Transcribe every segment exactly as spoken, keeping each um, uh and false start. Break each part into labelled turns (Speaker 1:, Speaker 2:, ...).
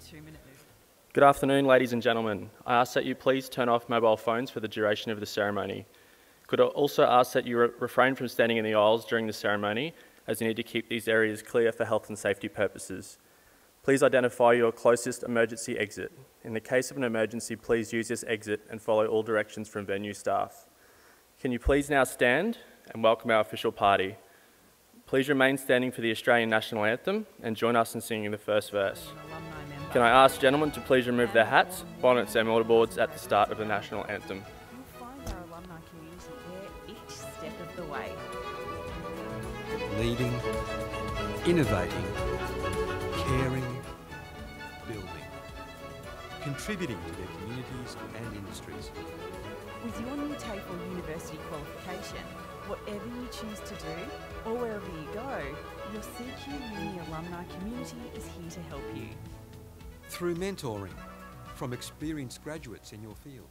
Speaker 1: two minutes.
Speaker 2: Good afternoon, ladies and gentlemen. I ask that you please turn off mobile phones for the duration of the ceremony. Could I also ask that you re refrain from standing in the aisles during the ceremony, as you need to keep these areas clear for health and safety purposes. Please identify your closest emergency exit. In the case of an emergency, please use this exit and follow all directions from venue staff. Can you please now stand and welcome our official party? Please remain standing for the Australian National Anthem and join us in singing the first verse. Can I ask gentlemen to please remove their hats, bonnets and mortarboards at the start of the National Anthem.
Speaker 1: You'll find our alumni community there each step of the way.
Speaker 3: Leading, innovating, caring, building, contributing to their communities and industries.
Speaker 1: With your new TAFE University qualification, whatever you choose to do or wherever you go, your C Q Uni alumni community is here to help you.
Speaker 3: Through mentoring from experienced graduates in your field.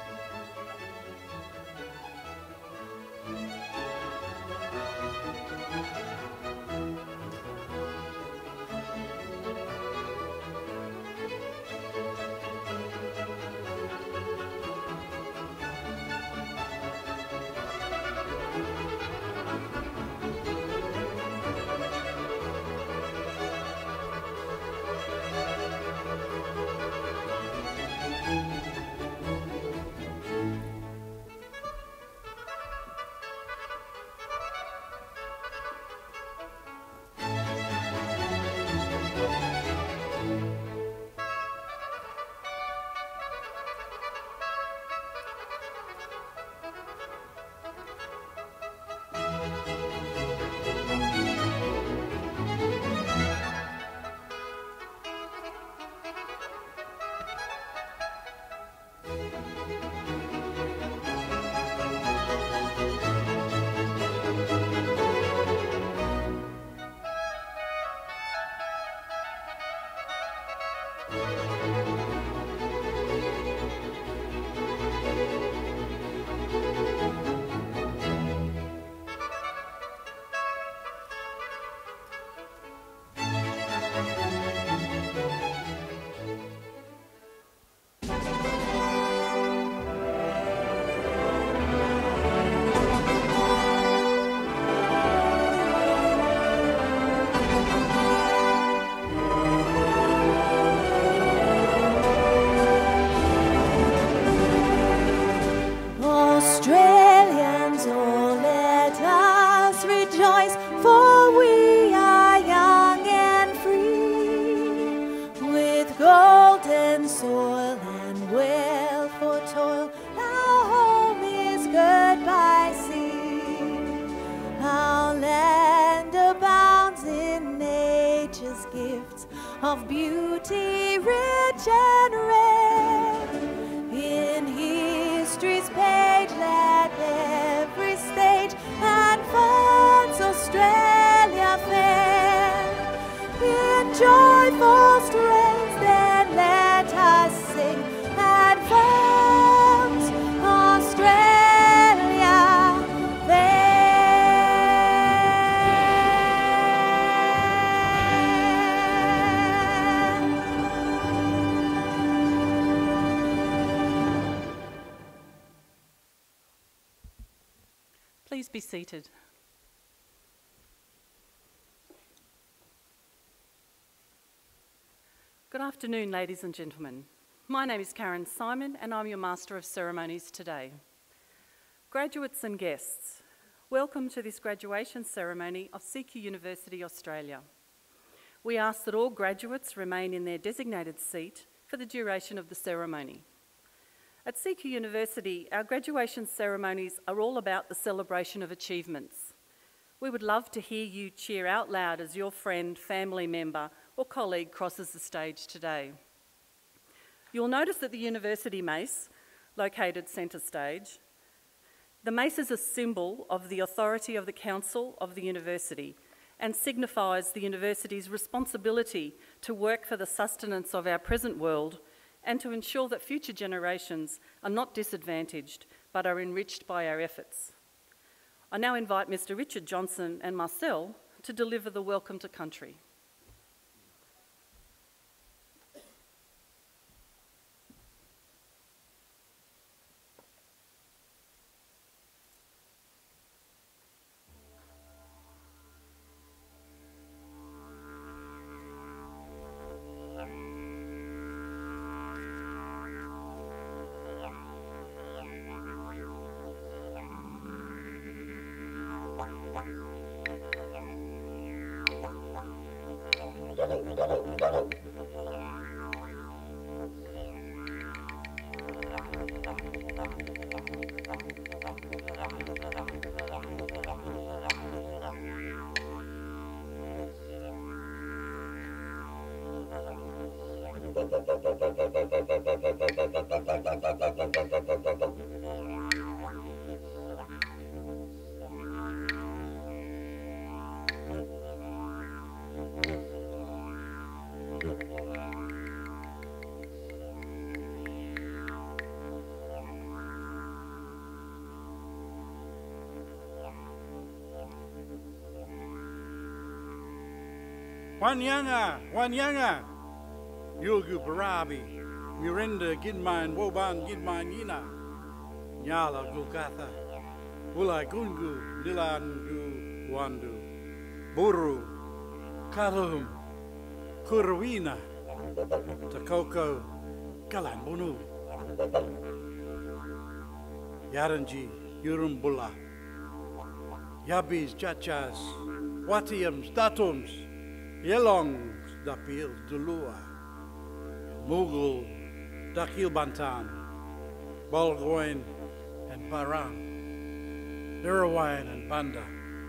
Speaker 4: Of beauty rich and rare, in history's page let every stage advance Australia fair. In joyful strains then let us sing, advance Australia fair.
Speaker 5: Please be seated. Good afternoon, ladies and gentlemen. My name is Karen Simon and I'm your Master of Ceremonies today. Graduates and guests, welcome to this graduation ceremony of C Q University Australia. We ask that all graduates remain in their designated seat for the duration of the ceremony. At C Q University, our graduation ceremonies are all about the celebration of achievements. We would love to hear you cheer out loud as your friend, family member or colleague crosses the stage today. You'll notice that the University Mace, located centre stage, the mace is a symbol of the authority of the Council of the University and signifies the University's responsibility to work for the sustenance of our present world and to ensure that future generations are not disadvantaged but are enriched by our efforts. I now invite Mister Richard Johnson and Marcel to deliver the Welcome to Country.
Speaker 6: Wanyanga, Wanyanga, Yogu Barabi, Miranda Gidman, Woban Gidman Yina, Nyala Gulgatha, Ulai Gungu, Lilangu Wandu, Buru, Kalum, Kurawina, Takoko, Kalambunu, Yaranji, Yurumbula, Yabis, Chachas, Watiams, Datums, Yelongs, Dapil, Dulua, Mughal, Dakil Bantan, Balgoin, and Barang, Derawain and Banda.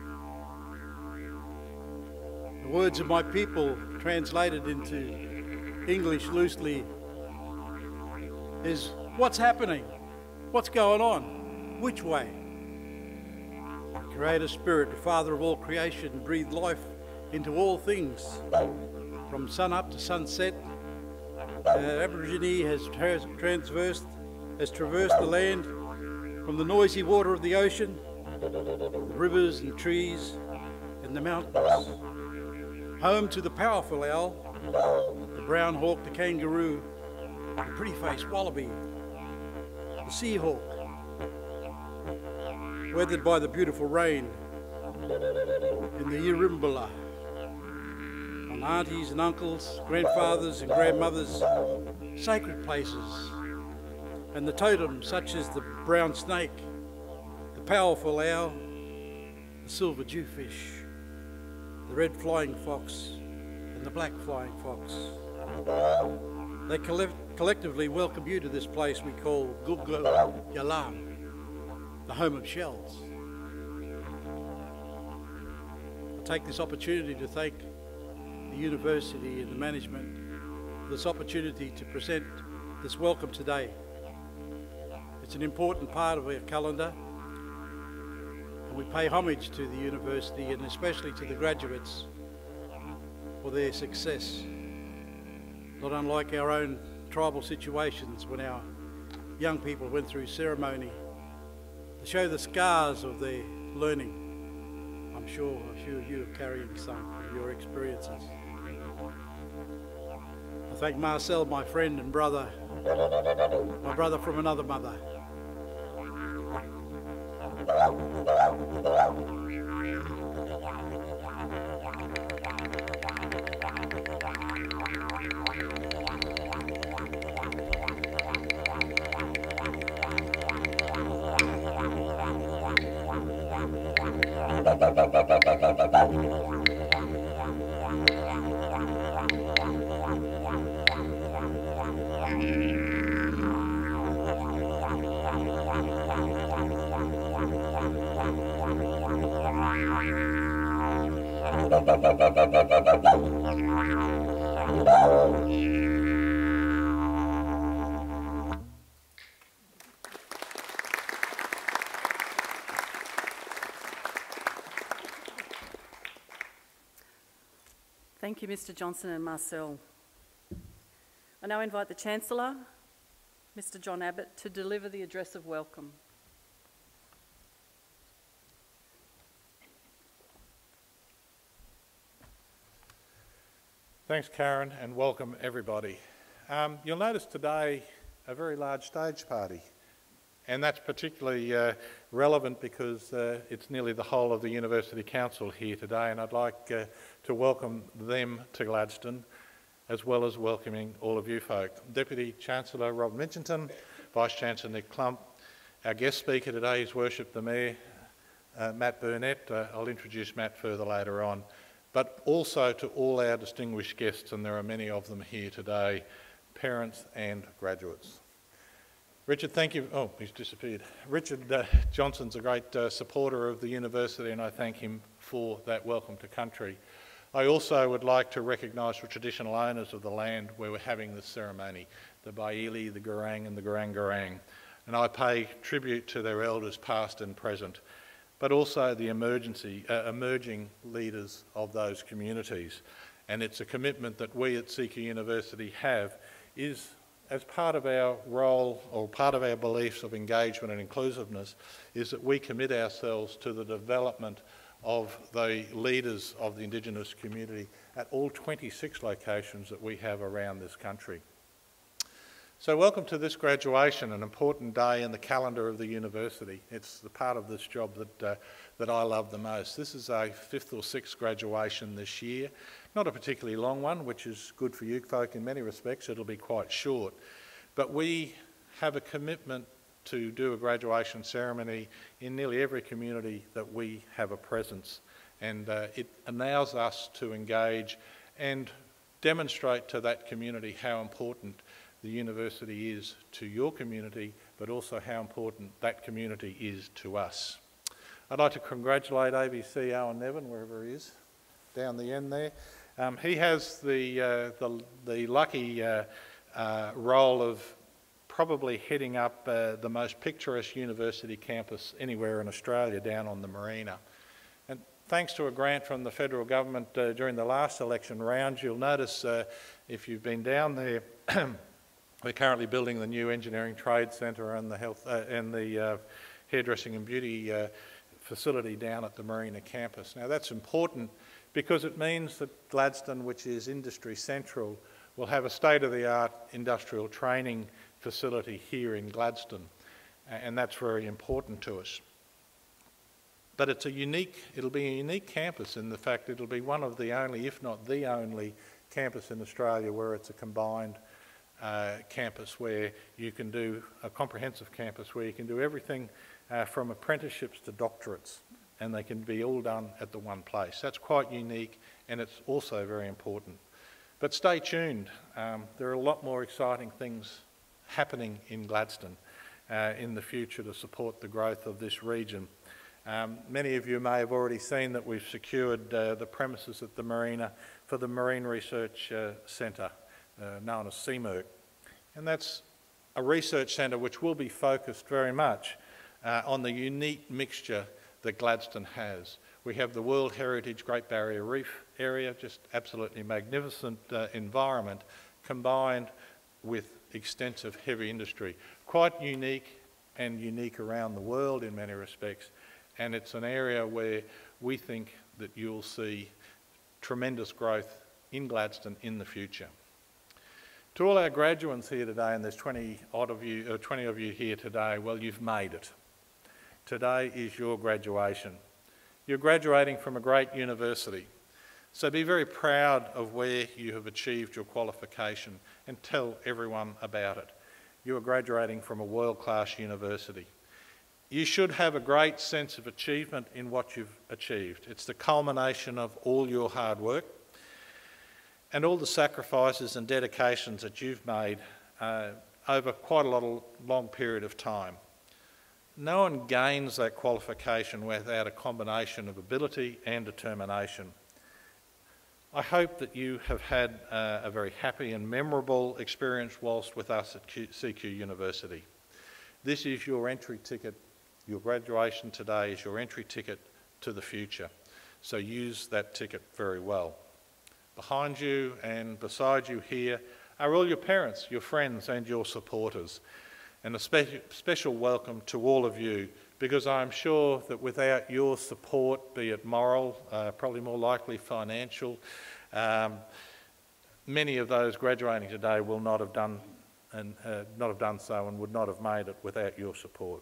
Speaker 6: The words of my people, translated into English loosely, is what's happening? What's going on? Which way? Creator Spirit, the Father of all creation, breathed life into all things. From sun up to sunset, uh, Aborigine has tra transversed, has traversed the land from the noisy water of the ocean, the rivers and trees and the mountains. Home to the powerful owl, the brown hawk, the kangaroo, the pretty-faced wallaby, the sea hawk, weathered by the beautiful rain, in the Yirimbala, on aunties and uncles, grandfathers and grandmothers, sacred places, and the totems such as the brown snake, the powerful owl, the silver jewfish, the red flying fox, and the black flying fox. They collect collectively welcome you to this place we call Gulgo Yalam, the home of shells. I take this opportunity to thank the university and the management for this opportunity to present this welcome today. It's an important part of our calendar, and we pay homage to the university and especially to the graduates for their success. Not unlike our own tribal situations when our young people went through ceremony to show the scars of their learning. I'm sure a few of you are carrying some of your experiences. I thank Marcel, my friend and brother, my brother from another mother.
Speaker 5: Thank you, Mister Johnson and Marcel. I now invite the Chancellor, Mister John Abbott, to deliver the address of welcome.
Speaker 7: Thanks, Karen, and welcome everybody. Um, you'll notice today a very large stage party, and that's particularly uh, relevant because uh, it's nearly the whole of the University Council here today, and I'd like uh, to welcome them to Gladstone, as well as welcoming all of you folk. Deputy Chancellor Rob Mitchinton, Vice Chancellor Nick Klump, our guest speaker today is Worship the Mayor, uh, Matt Burnett. Uh, I'll introduce Matt further later on. but also to all our distinguished guests, and there are many of them here today, parents and graduates. Richard, thank you. Oh, he's disappeared. Richard uh, Johnson's a great uh, supporter of the university, and I thank him for that welcome to country. I also would like to recognise the traditional owners of the land where we're having this ceremony, the Baili, the Gurang and the Gurang Gurang, and I pay tribute to their elders past and present, but also the emergency, uh, emerging leaders of those communities. And it's a commitment that we at C Q University have, is as part of our role or part of our beliefs of engagement and inclusiveness, is that we commit ourselves to the development of the leaders of the Indigenous community at all twenty-six locations that we have around this country. So welcome to this graduation, an important day in the calendar of the university. It's the part of this job that, uh, that I love the most. This is a fifth or sixth graduation this year. Not a particularly long one, which is good for you folk in many respects. It'll be quite short. But we have a commitment to do a graduation ceremony in nearly every community that we have a presence. And uh, it allows us to engage and demonstrate to that community how important the university is to your community, but also how important that community is to us. I'd like to congratulate A B C Owen Nevin, wherever he is, down the end there. Um, he has the, uh, the, the lucky uh, uh, role of probably heading up uh, the most picturesque university campus anywhere in Australia, down on the marina. And thanks to a grant from the federal government uh, during the last election round, you'll notice uh, if you've been down there, we're currently building the new Engineering Trade Centre and the health uh, and the uh, hairdressing and beauty uh, facility down at the Marina campus. Now that's important because it means that Gladstone, which is industry central, will have a state-of-the-art industrial training facility here in Gladstone, and that's very important to us. But it's a unique, it'll be a unique campus in the fact it'll be one of the only, if not the only, campus in Australia where it's a combined Uh, campus where you can do a comprehensive campus where you can do everything uh, from apprenticeships to doctorates, and they can be all done at the one place. That's quite unique, and it's also very important. But stay tuned. Um, there are a lot more exciting things happening in Gladstone uh, in the future to support the growth of this region. Um, many of you may have already seen that we've secured uh, the premises at the Marina for the Marine Research uh, Centre, Uh, known as C M E R C, and that's a research centre which will be focused very much uh, on the unique mixture that Gladstone has. We have the World Heritage Great Barrier Reef area, just absolutely magnificent uh, environment, combined with extensive heavy industry. Quite unique and unique around the world in many respects, and it's an area where we think that you'll see tremendous growth in Gladstone in the future. To all our graduates here today, and there's twenty odd of you, or twenty of you here today, well, you've made it. Today is your graduation. You're graduating from a great university, so be very proud of where you have achieved your qualification and tell everyone about it. You are graduating from a world-class university. You should have a great sense of achievement in what you've achieved. It's the culmination of all your hard work and all the sacrifices and dedications that you've made uh, over quite a lot of long period of time. No one gains that qualification without a combination of ability and determination. I hope that you have had uh, a very happy and memorable experience whilst with us at Q C Q University. This is your entry ticket. Your graduation today is your entry ticket to the future. So use that ticket very well. Behind you and beside you here are all your parents, your friends and your supporters. And a spe special welcome to all of you, because I'm sure that without your support, be it moral, uh, probably more likely financial, um, many of those graduating today will not have done and uh, not have done so and would not have made it without your support.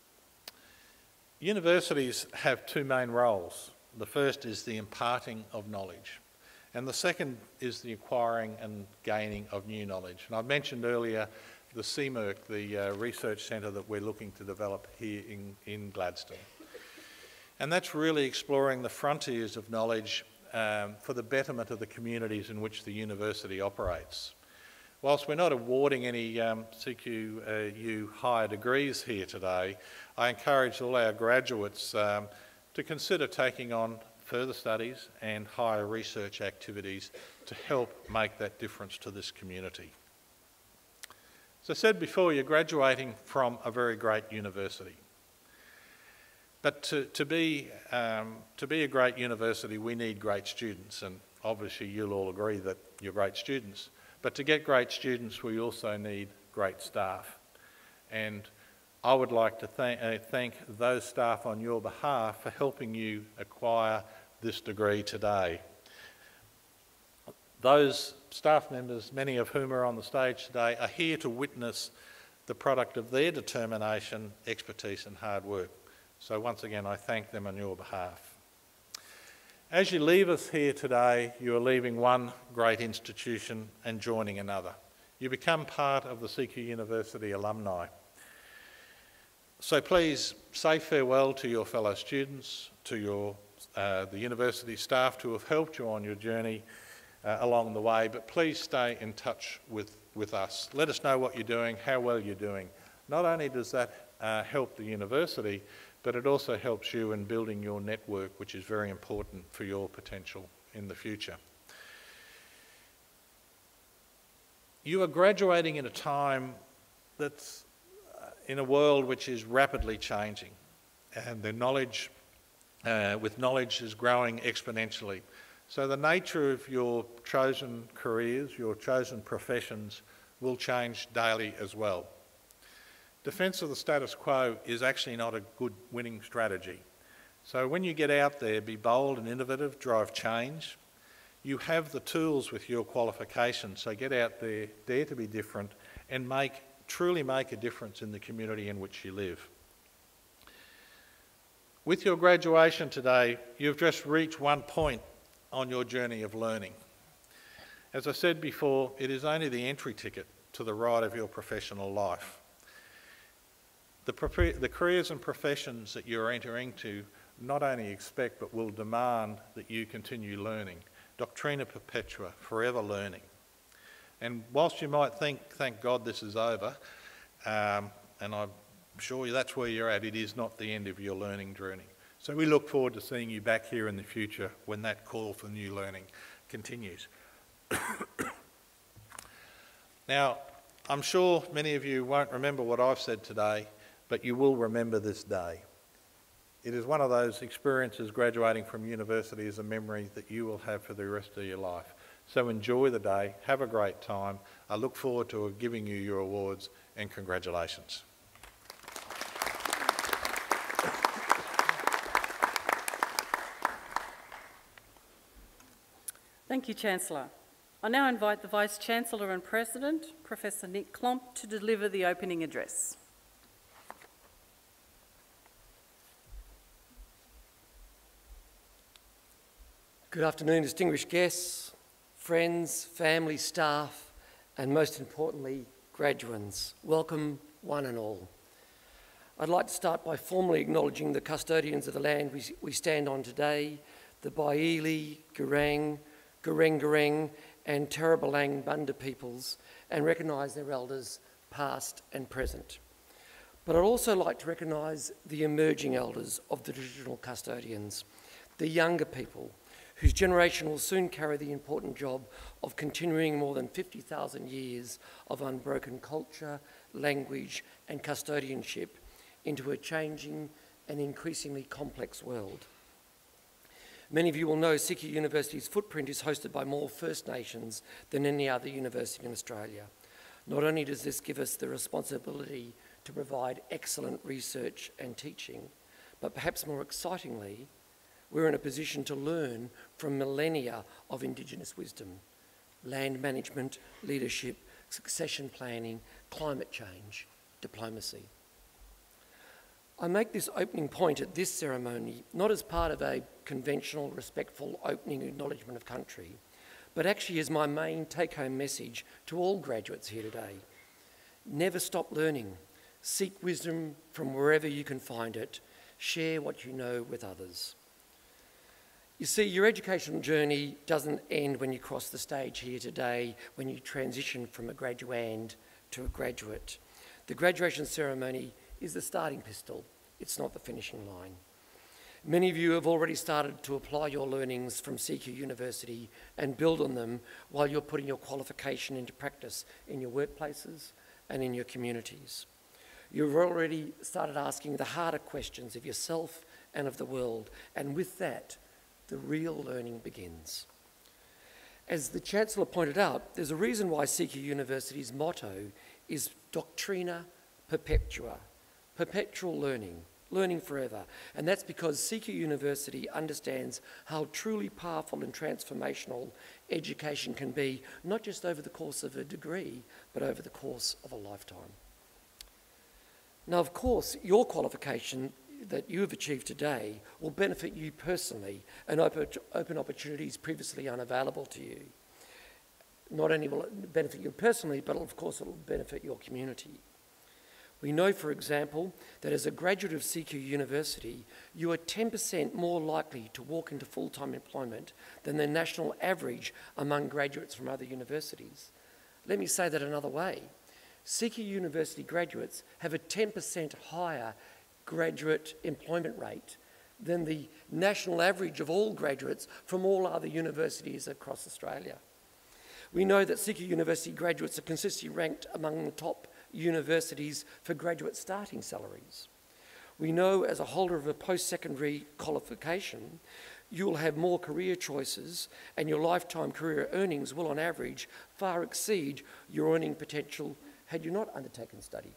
Speaker 7: Universities have two main roles. The first is the imparting of knowledge, and the second is the acquiring and gaining of new knowledge. And I mentioned earlier the C M E R C, the uh, research centre that we're looking to develop here in, in Gladstone. And that's really exploring the frontiers of knowledge um, for the betterment of the communities in which the university operates. Whilst we're not awarding any um, C Q U higher degrees here today, I encourage all our graduates um, to consider taking on further studies and higher research activities to help make that difference to this community. As I said before, you're graduating from a very great university. But to, to, be, um, to be a great university, we need great students, and obviously you'll all agree that you're great students. But to get great students, we also need great staff. And I would like to th uh, thank those staff on your behalf for helping you acquire this degree today. Those staff members, many of whom are on the stage today, are here to witness the product of their determination, expertise and hard work. So once again, I thank them on your behalf. As you leave us here today, you are leaving one great institution and joining another. You become part of the C Q University alumni. So please say farewell to your fellow students, to your, uh, the university staff who have helped you on your journey uh, along the way, but please stay in touch with, with us. Let us know what you're doing, how well you're doing. Not only does that uh, help the university, but it also helps you in building your network, which is very important for your potential in the future. You are graduating in a time that's in a world which is rapidly changing, and the knowledge, uh, with knowledge is growing exponentially. So the nature of your chosen careers, your chosen professions will change daily as well. Defence of the status quo is actually not a good winning strategy. So when you get out there, be bold and innovative, drive change. You have the tools with your qualifications, so get out there, dare to be different, and make, truly make a difference in the community in which you live. With your graduation today, you've just reached one point on your journey of learning. As I said before, it is only the entry ticket to the ride of your professional life. The, the careers and professions that you're entering to not only expect but will demand that you continue learning. Doctrina perpetua, forever learning. And whilst you might think, thank God this is over, um, and I'm sure that's where you're at, it is not the end of your learning journey. So we look forward to seeing you back here in the future when that call for new learning continues. Now, I'm sure many of you won't remember what I've said today, but you will remember this day. It is one of those experiences graduating from university as a memory that you will have for the rest of your life. So enjoy the day, have a great time. I look forward to giving you your awards, and congratulations.
Speaker 5: Thank you, Chancellor. I now invite the Vice-Chancellor and President, Professor Nick Klomp, to deliver the opening address.
Speaker 8: Good afternoon, distinguished guests, friends, family, staff, and most importantly, graduands. Welcome, one and all. I'd like to start by formally acknowledging the custodians of the land we, we stand on today, the Baili, Gurang, Gureng Gureng, and Tarabalang Bunda peoples, and recognise their elders, past and present. But I'd also like to recognise the emerging elders of the traditional custodians, the younger people, whose generation will soon carry the important job of continuing more than fifty thousand years of unbroken culture, language and custodianship into a changing and increasingly complex world. Many of you will know C Q University's footprint is hosted by more First Nations than any other university in Australia. Not only does this give us the responsibility to provide excellent research and teaching, but perhaps more excitingly, we're in a position to learn from millennia of Indigenous wisdom, land management, leadership, succession planning, climate change, diplomacy. I make this opening point at this ceremony not as part of a conventional, respectful opening acknowledgement of country, but actually as my main take-home message to all graduates here today. Never stop learning. Seek wisdom from wherever you can find it. Share what you know with others. You see, your educational journey doesn't end when you cross the stage here today, when you transition from a graduand to a graduate. The graduation ceremony is the starting pistol. It's not the finishing line. Many of you have already started to apply your learnings from C Q University and build on them while you're putting your qualification into practice in your workplaces and in your communities. You've already started asking the harder questions of yourself and of the world, and with that, the real learning begins. As the Chancellor pointed out, there's a reason why C Q University's motto is Doctrina Perpetua, perpetual learning, learning forever. And that's because C Q University understands how truly powerful and transformational education can be, not just over the course of a degree, but over the course of a lifetime. Now, of course, your qualification that you have achieved today will benefit you personally and open, open opportunities previously unavailable to you. Not only will it benefit you personally, but of course it will benefit your community. We know, for example, that as a graduate of C Q University, you are ten percent more likely to walk into full-time employment than the national average among graduates from other universities. Let me say that another way. C Q University graduates have a ten percent higher graduate employment rate than the national average of all graduates from all other universities across Australia. We know that C Q University graduates are consistently ranked among the top universities for graduate starting salaries. We know as a holder of a post-secondary qualification, you'll have more career choices and your lifetime career earnings will on average far exceed your earning potential had you not undertaken study.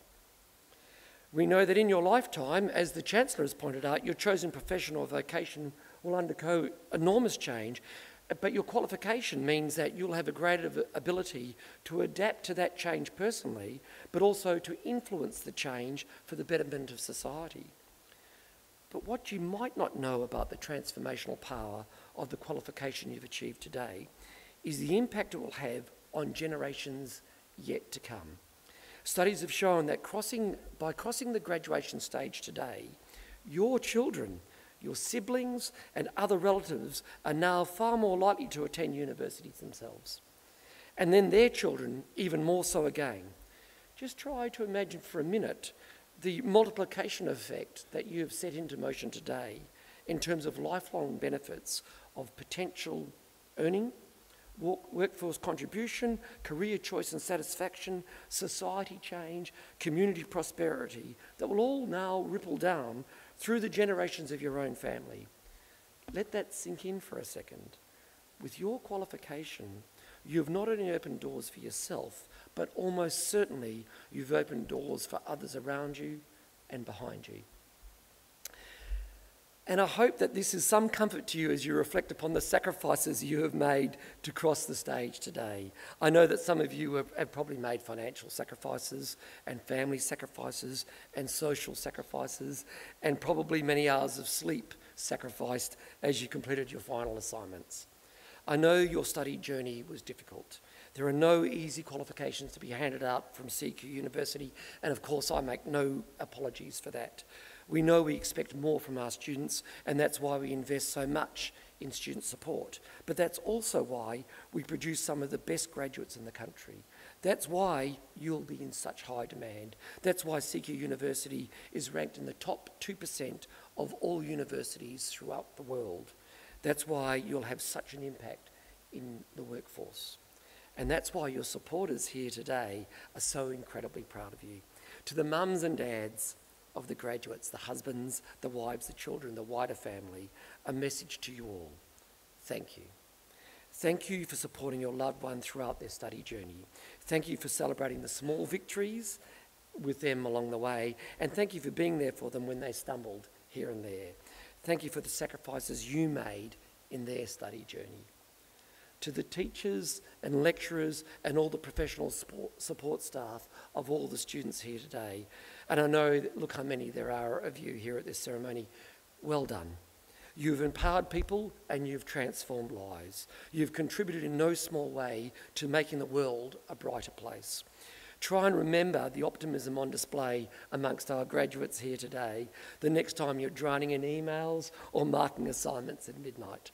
Speaker 8: We know that in your lifetime, as the Chancellor has pointed out, your chosen profession or vocation will undergo enormous change, but your qualification means that you'll have a greater ability to adapt to that change personally, but also to influence the change for the betterment of society. But what you might not know about the transformational power of the qualification you've achieved today is the impact it will have on generations yet to come. Studies have shown that crossing, by crossing the graduation stage today, your children, your siblings and other relatives are now far more likely to attend universities themselves. And then their children even more so again. Just try to imagine for a minute the multiplication effect that you have set into motion today in terms of lifelong benefits of potential earning, workforce contribution, career choice and satisfaction, society change, community prosperity that will all now ripple down through the generations of your own family. Let that sink in for a second. With your qualification, you've not only opened doors for yourself, but almost certainly you've opened doors for others around you and behind you. And I hope that this is some comfort to you as you reflect upon the sacrifices you have made to cross the stage today. I know that some of you have, have probably made financial sacrifices and family sacrifices and social sacrifices and probably many hours of sleep sacrificed as you completed your final assignments. I know your study journey was difficult. There are no easy qualifications to be handed out from C Q University, and of course I make no apologies for that. We know we expect more from our students, and that's why we invest so much in student support. But that's also why we produce some of the best graduates in the country. That's why you'll be in such high demand. That's why C Q University is ranked in the top two percent of all universities throughout the world. That's why you'll have such an impact in the workforce. And that's why your supporters here today are so incredibly proud of you. To the mums and dads of the graduates, the husbands, the wives, the children, the wider family, a message to you all. Thank you. Thank you for supporting your loved one throughout their study journey. Thank you for celebrating the small victories with them along the way, and thank you for being there for them when they stumbled here and there. Thank you for the sacrifices you made in their study journey. To the teachers and lecturers and all the professional support staff of all the students here today, and I know that, look how many there are of you here at this ceremony, well done. You've empowered people and you've transformed lives. You've contributed in no small way to making the world a brighter place. Try and remember the optimism on display amongst our graduates here today the next time you're drowning in emails or marking assignments at midnight.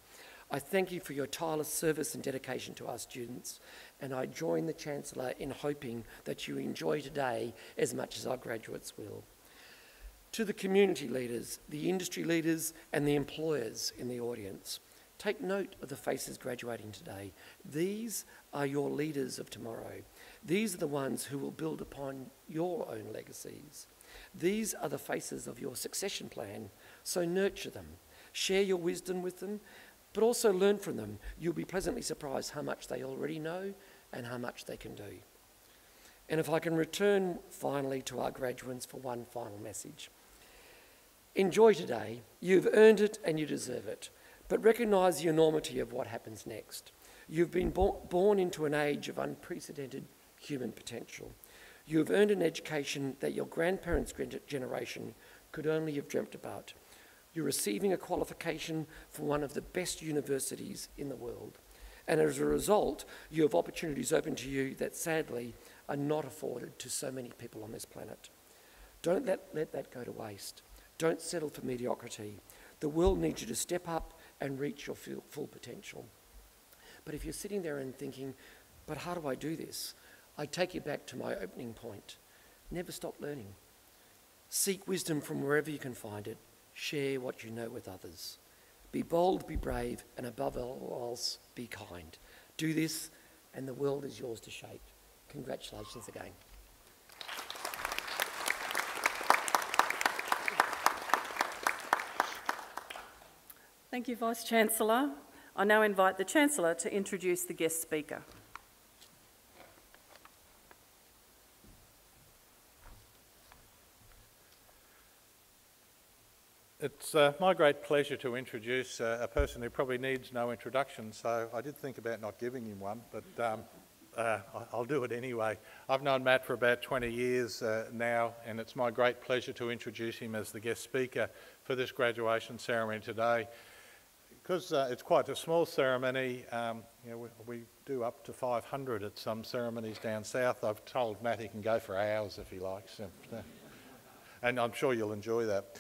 Speaker 8: I thank you for your tireless service and dedication to our students, and I join the Chancellor in hoping that you enjoy today as much as our graduates will. To the community leaders, the industry leaders and the employers in the audience, take note of the faces graduating today. These are your leaders of tomorrow. These are the ones who will build upon your own legacies. These are the faces of your succession plan, so nurture them. Share your wisdom with them, but also learn from them. You'll be pleasantly surprised how much they already know and how much they can do. And if I can return finally to our graduates for one final message. Enjoy today. You've earned it and you deserve it, but recognise the enormity of what happens next. You've been bo- born into an age of unprecedented human potential. You have earned an education that your grandparents' generation could only have dreamt about. You're receiving a qualification from one of the best universities in the world. And as a result, you have opportunities open to you that sadly are not afforded to so many people on this planet. Don't let, let that go to waste. Don't settle for mediocrity. The world needs you to step up and reach your full, full potential. But if you're sitting there and thinking, but how do I do this? I take you back to my opening point. Never stop learning. Seek wisdom from wherever you can find it. Share what you know with others. Be bold, be brave, and above all else, be kind. Do this, and the world is yours to shape. Congratulations again.
Speaker 5: Thank you, Vice-Chancellor. I now invite the Chancellor to introduce the guest speaker.
Speaker 7: It's uh, my great pleasure to introduce uh, a person who probably needs no introduction, so I did think about not giving him one, but um, uh, I'll do it anyway. I've known Matt for about twenty years uh, now, and it's my great pleasure to introduce him as the guest speaker for this graduation ceremony today. Because uh, it's quite a small ceremony, um, you know, we, we do up to five hundred at some ceremonies down south. I've told Matt he can go for hours if he likes, and, uh, and I'm sure you'll enjoy that.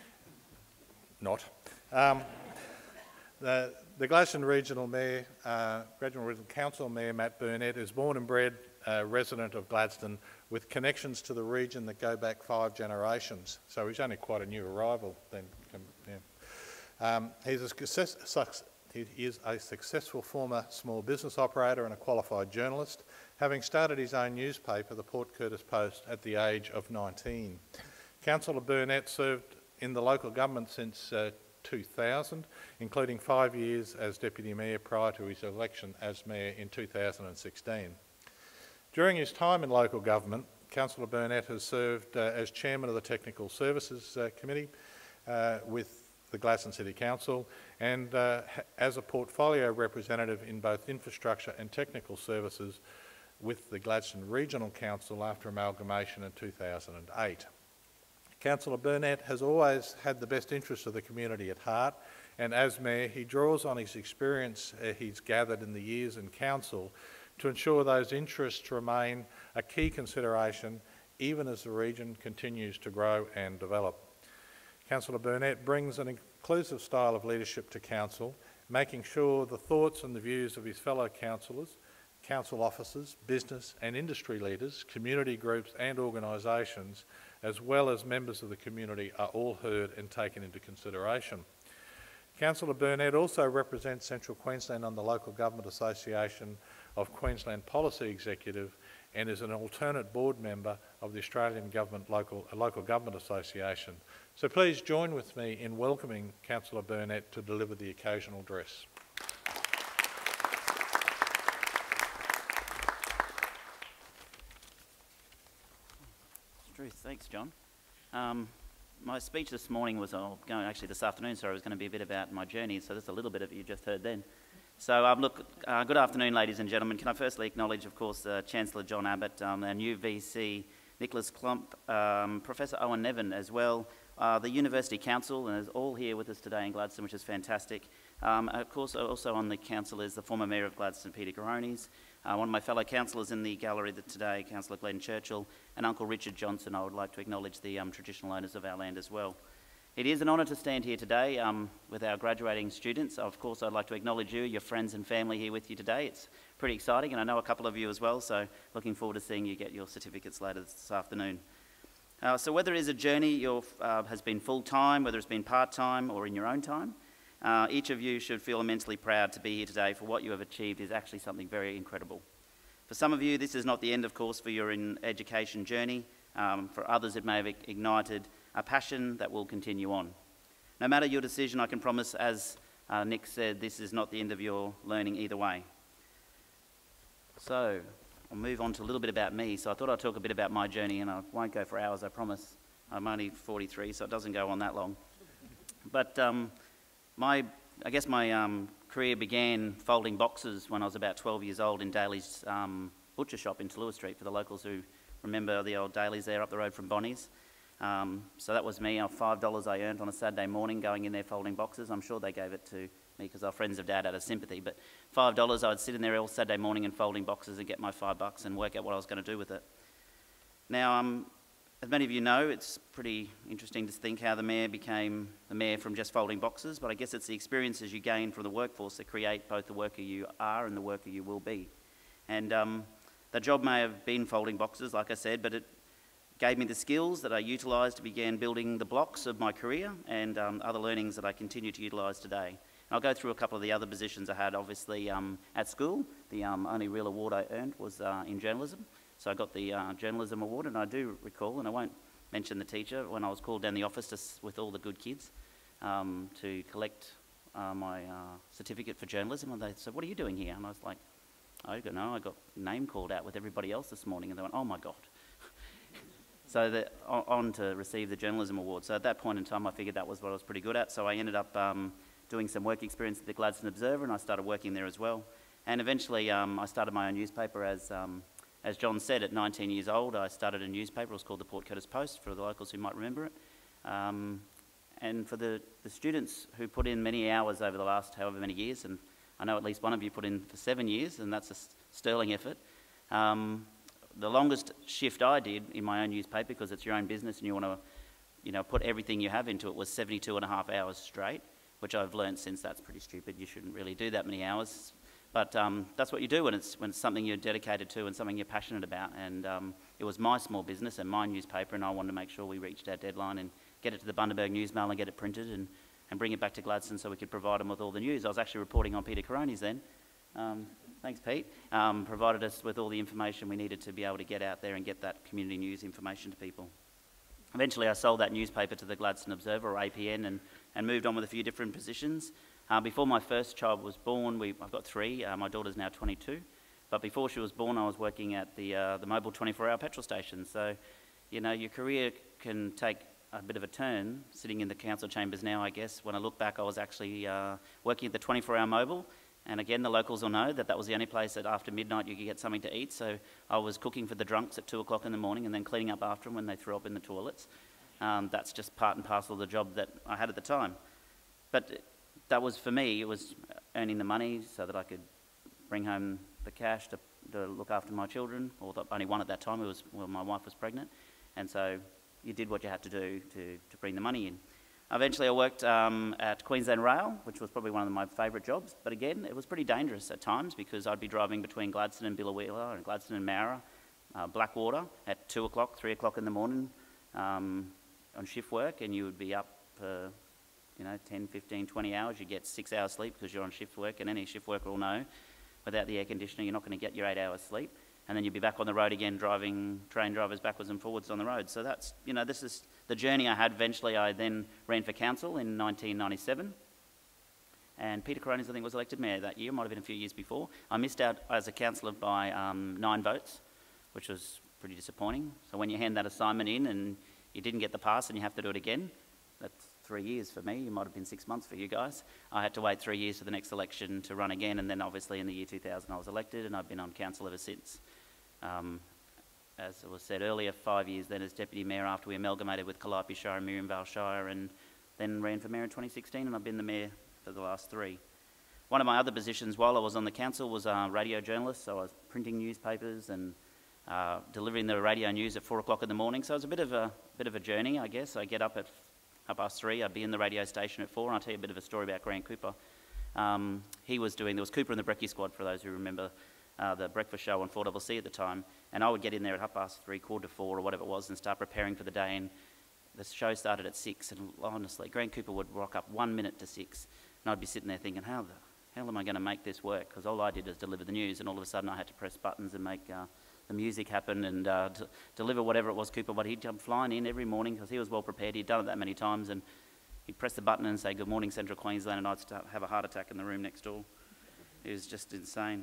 Speaker 7: Not. Um, the, the Gladstone Regional Mayor, uh, Regional Regional Council Mayor Matt Burnett is born and bred uh, resident of Gladstone with connections to the region that go back five generations. So he's only quite a new arrival then. Yeah. Um, he's a success, success, he is a successful former small business operator and a qualified journalist, having started his own newspaper, the Port Curtis Post, at the age of nineteen. Councillor Burnett served in the local government since uh, two thousand, including five years as Deputy Mayor prior to his election as Mayor in two thousand sixteen. During his time in local government, Councillor Burnett has served uh, as Chairman of the Technical Services uh, Committee uh, with the Gladstone City Council and uh, as a portfolio representative in both infrastructure and technical services with the Gladstone Regional Council after amalgamation in two thousand eight. Councillor Burnett has always had the best interests of the community at heart, and as Mayor he draws on his experience uh, he's gathered in the years in Council to ensure those interests remain a key consideration even as the region continues to grow and develop. Councillor Burnett brings an inclusive style of leadership to Council, making sure the thoughts and the views of his fellow councillors, council officers, business and industry leaders, community groups and organisations, as well as members of the community, are all heard and taken into consideration. Councillor Burnett also represents Central Queensland on the Local Government Association of Queensland Policy Executive and is an alternate board member of the Australian Government Local, uh, Local Government Association. So please join with me in welcoming Councillor Burnett to deliver the occasional address.
Speaker 9: Thanks, John. Um, my speech this morning was, oh, going actually this afternoon, sorry, was going to be a bit about my journey, so there's a little bit of it you just heard then. So um, look, uh, good afternoon, ladies and gentlemen. Can I firstly acknowledge, of course, uh, Chancellor John Abbott, um, our new V C, Nicholas Klump, um, Professor Owen Nevin as well, uh, the University Council, and is all here with us today in Gladstone, which is fantastic. Um, of course, also on the council is the former Mayor of Gladstone, Peter Garonis, uh, one of my fellow councillors in the gallery today, Councillor Glenn Churchill, and Uncle Richard Johnson. I would like to acknowledge the um, traditional owners of our land as well. It is an honour to stand here today um, with our graduating students. Of course, I'd like to acknowledge you, your friends and family here with you today. It's pretty exciting, and I know a couple of you as well, so looking forward to seeing you get your certificates later this afternoon. Uh, so whether it is a journey your uh, has been full-time, whether it's been part-time or in your own time, uh, each of you should feel immensely proud to be here today, for what you have achieved is actually something very incredible. For some of you, this is not the end, of course, for your in education journey. Um, for others, it may have ignited a passion that will continue on. No matter your decision, I can promise, as uh, Nick said, this is not the end of your learning either way. So, I'll move on to a little bit about me. So I thought I'd talk a bit about my journey, and I won't go for hours, I promise. I'm only forty-three, so it doesn't go on that long. But um, my, I guess my um, career began folding boxes when I was about twelve years old in Daly's um, butcher shop in Talua Street, for the locals who remember the old Daly's there up the road from Bonnie's. Um, so that was me. five dollars I earned on a Saturday morning going in there folding boxes. I'm sure they gave it to me because our friends of Dad had a sympathy, but five dollars I would sit in there all Saturday morning and folding boxes and get my five bucks and work out what I was going to do with it. Now, um, as many of you know, it's pretty interesting to think how the mayor became the mayor from just folding boxes, but I guess it's the experiences you gain from the workforce that create both the worker you are and the worker you will be. And um, the job may have been folding boxes, like I said, but it gave me the skills that I utilised to begin building the blocks of my career, and um, other learnings that I continue to utilise today. I'll go through a couple of the other positions I had. Obviously, um, at school, the um, only real award I earned was uh, in journalism. So I got the uh, journalism award, and I do recall, and I won't mention the teacher, when I was called down the office to, with all the good kids um, to collect uh, my uh, certificate for journalism, and they said, "What are you doing here?" And I was like, "I don't know, I got name called out with everybody else this morning," and they went, "Oh my God." So the, on to receive the journalism award. So at that point in time, I figured that was what I was pretty good at. So I ended up um, doing some work experience at the Gladstone Observer, and I started working there as well. And eventually, um, I started my own newspaper. As um, as John said, at nineteen years old, I started a newspaper. It was called the Port Curtis Post, for the locals who might remember it. Um, and for the, the students who put in many hours over the last however many years, and I know at least one of you put in for seven years, and that's a sterling effort. Um, The longest shift I did in my own newspaper, because it's your own business and you want to, you know, put everything you have into it, was seventy-two and a half hours straight, which I've learned since that's pretty stupid. You shouldn't really do that many hours. But um, that's what you do when it's, when it's something you're dedicated to and something you're passionate about. And um, it was my small business and my newspaper, and I wanted to make sure we reached our deadline and get it to the Bundaberg Newsmail and get it printed and, and bring it back to Gladstone so we could provide them with all the news. I was actually reporting on Peter Coroni's then. Um, Thanks, Pete. Um, provided us with all the information we needed to be able to get out there and get that community news information to people. Eventually, I sold that newspaper to the Gladstone Observer, or A P N, and, and moved on with a few different positions. Uh, before my first child was born, we, I've got three. Uh, my daughter's now twenty-two. But before she was born, I was working at the, uh, the mobile twenty-four hour petrol station. So, you know, your career can take a bit of a turn. Sitting in the council chambers now, I guess, when I look back, I was actually uh, working at the twenty-four hour mobile. And again, the locals will know that that was the only place that after midnight you could get something to eat. So I was cooking for the drunks at two o'clock in the morning and then cleaning up after them when they threw up in the toilets. Um, that's just part and parcel of the job that I had at the time. But that was, for me, it was earning the money so that I could bring home the cash to, to look after my children, or the only one at that time. It was, well, my wife was pregnant. And so you did what you had to do to, to bring the money in. Eventually I worked um, at Queensland Rail, which was probably one of my favourite jobs, but again, it was pretty dangerous at times because I'd be driving between Gladstone and Billawheeler and Gladstone and Mara, uh, Blackwater at two o'clock, three o'clock in the morning um, on shift work, and you would be up for, you know, ten, fifteen, twenty hours. You get six hours sleep because you're on shift work, and any shift worker will know without the air conditioner you're not going to get your eight hours sleep. And then you'll be back on the road again, driving train drivers backwards and forwards on the road. So that's, you know, this is the journey I had. Eventually, I then ran for council in nineteen ninety-seven. And Peter Coroni's, I think, was elected mayor that year. Might have been a few years before. I missed out as a councillor by um, nine votes, which was pretty disappointing. So when you hand that assignment in and you didn't get the pass and you have to do it again, that's three years for me. It might have been six months for you guys. I had to wait three years for the next election to run again. And then obviously in the year two thousand, I was elected, and I've been on council ever since. Um, as was said earlier, five years then as Deputy Mayor after we amalgamated with Calliope Shire and Miriamvale Shire, and then ran for Mayor in twenty sixteen, and I've been the Mayor for the last three. One of my other positions while I was on the council was a radio journalist, so I was printing newspapers and uh, delivering the radio news at four o'clock in the morning, so it was a bit of a, bit of a journey, I guess. I get up at half past three, I'd be in the radio station at four, and I'll tell you a bit of a story about Grant Cooper. Um, he was doing, there was Cooper and the Brekkie Squad, for those who remember uh, the breakfast show on four C C at the time, and I would get in there at half past three, quarter to four, or whatever it was, and start preparing for the day, and the show started at six, and honestly, Grant Cooper would rock up one minute to six, and I'd be sitting there thinking, how the hell am I going to make this work? Because all I did was deliver the news, and all of a sudden I had to press buttons and make uh, the music happen and uh, d deliver whatever it was Cooper, but he'd come flying in every morning because he was well prepared. He'd done it that many times, and he'd press the button and say, good morning, Central Queensland, and I'd start, have a heart attack in the room next door. It was just insane.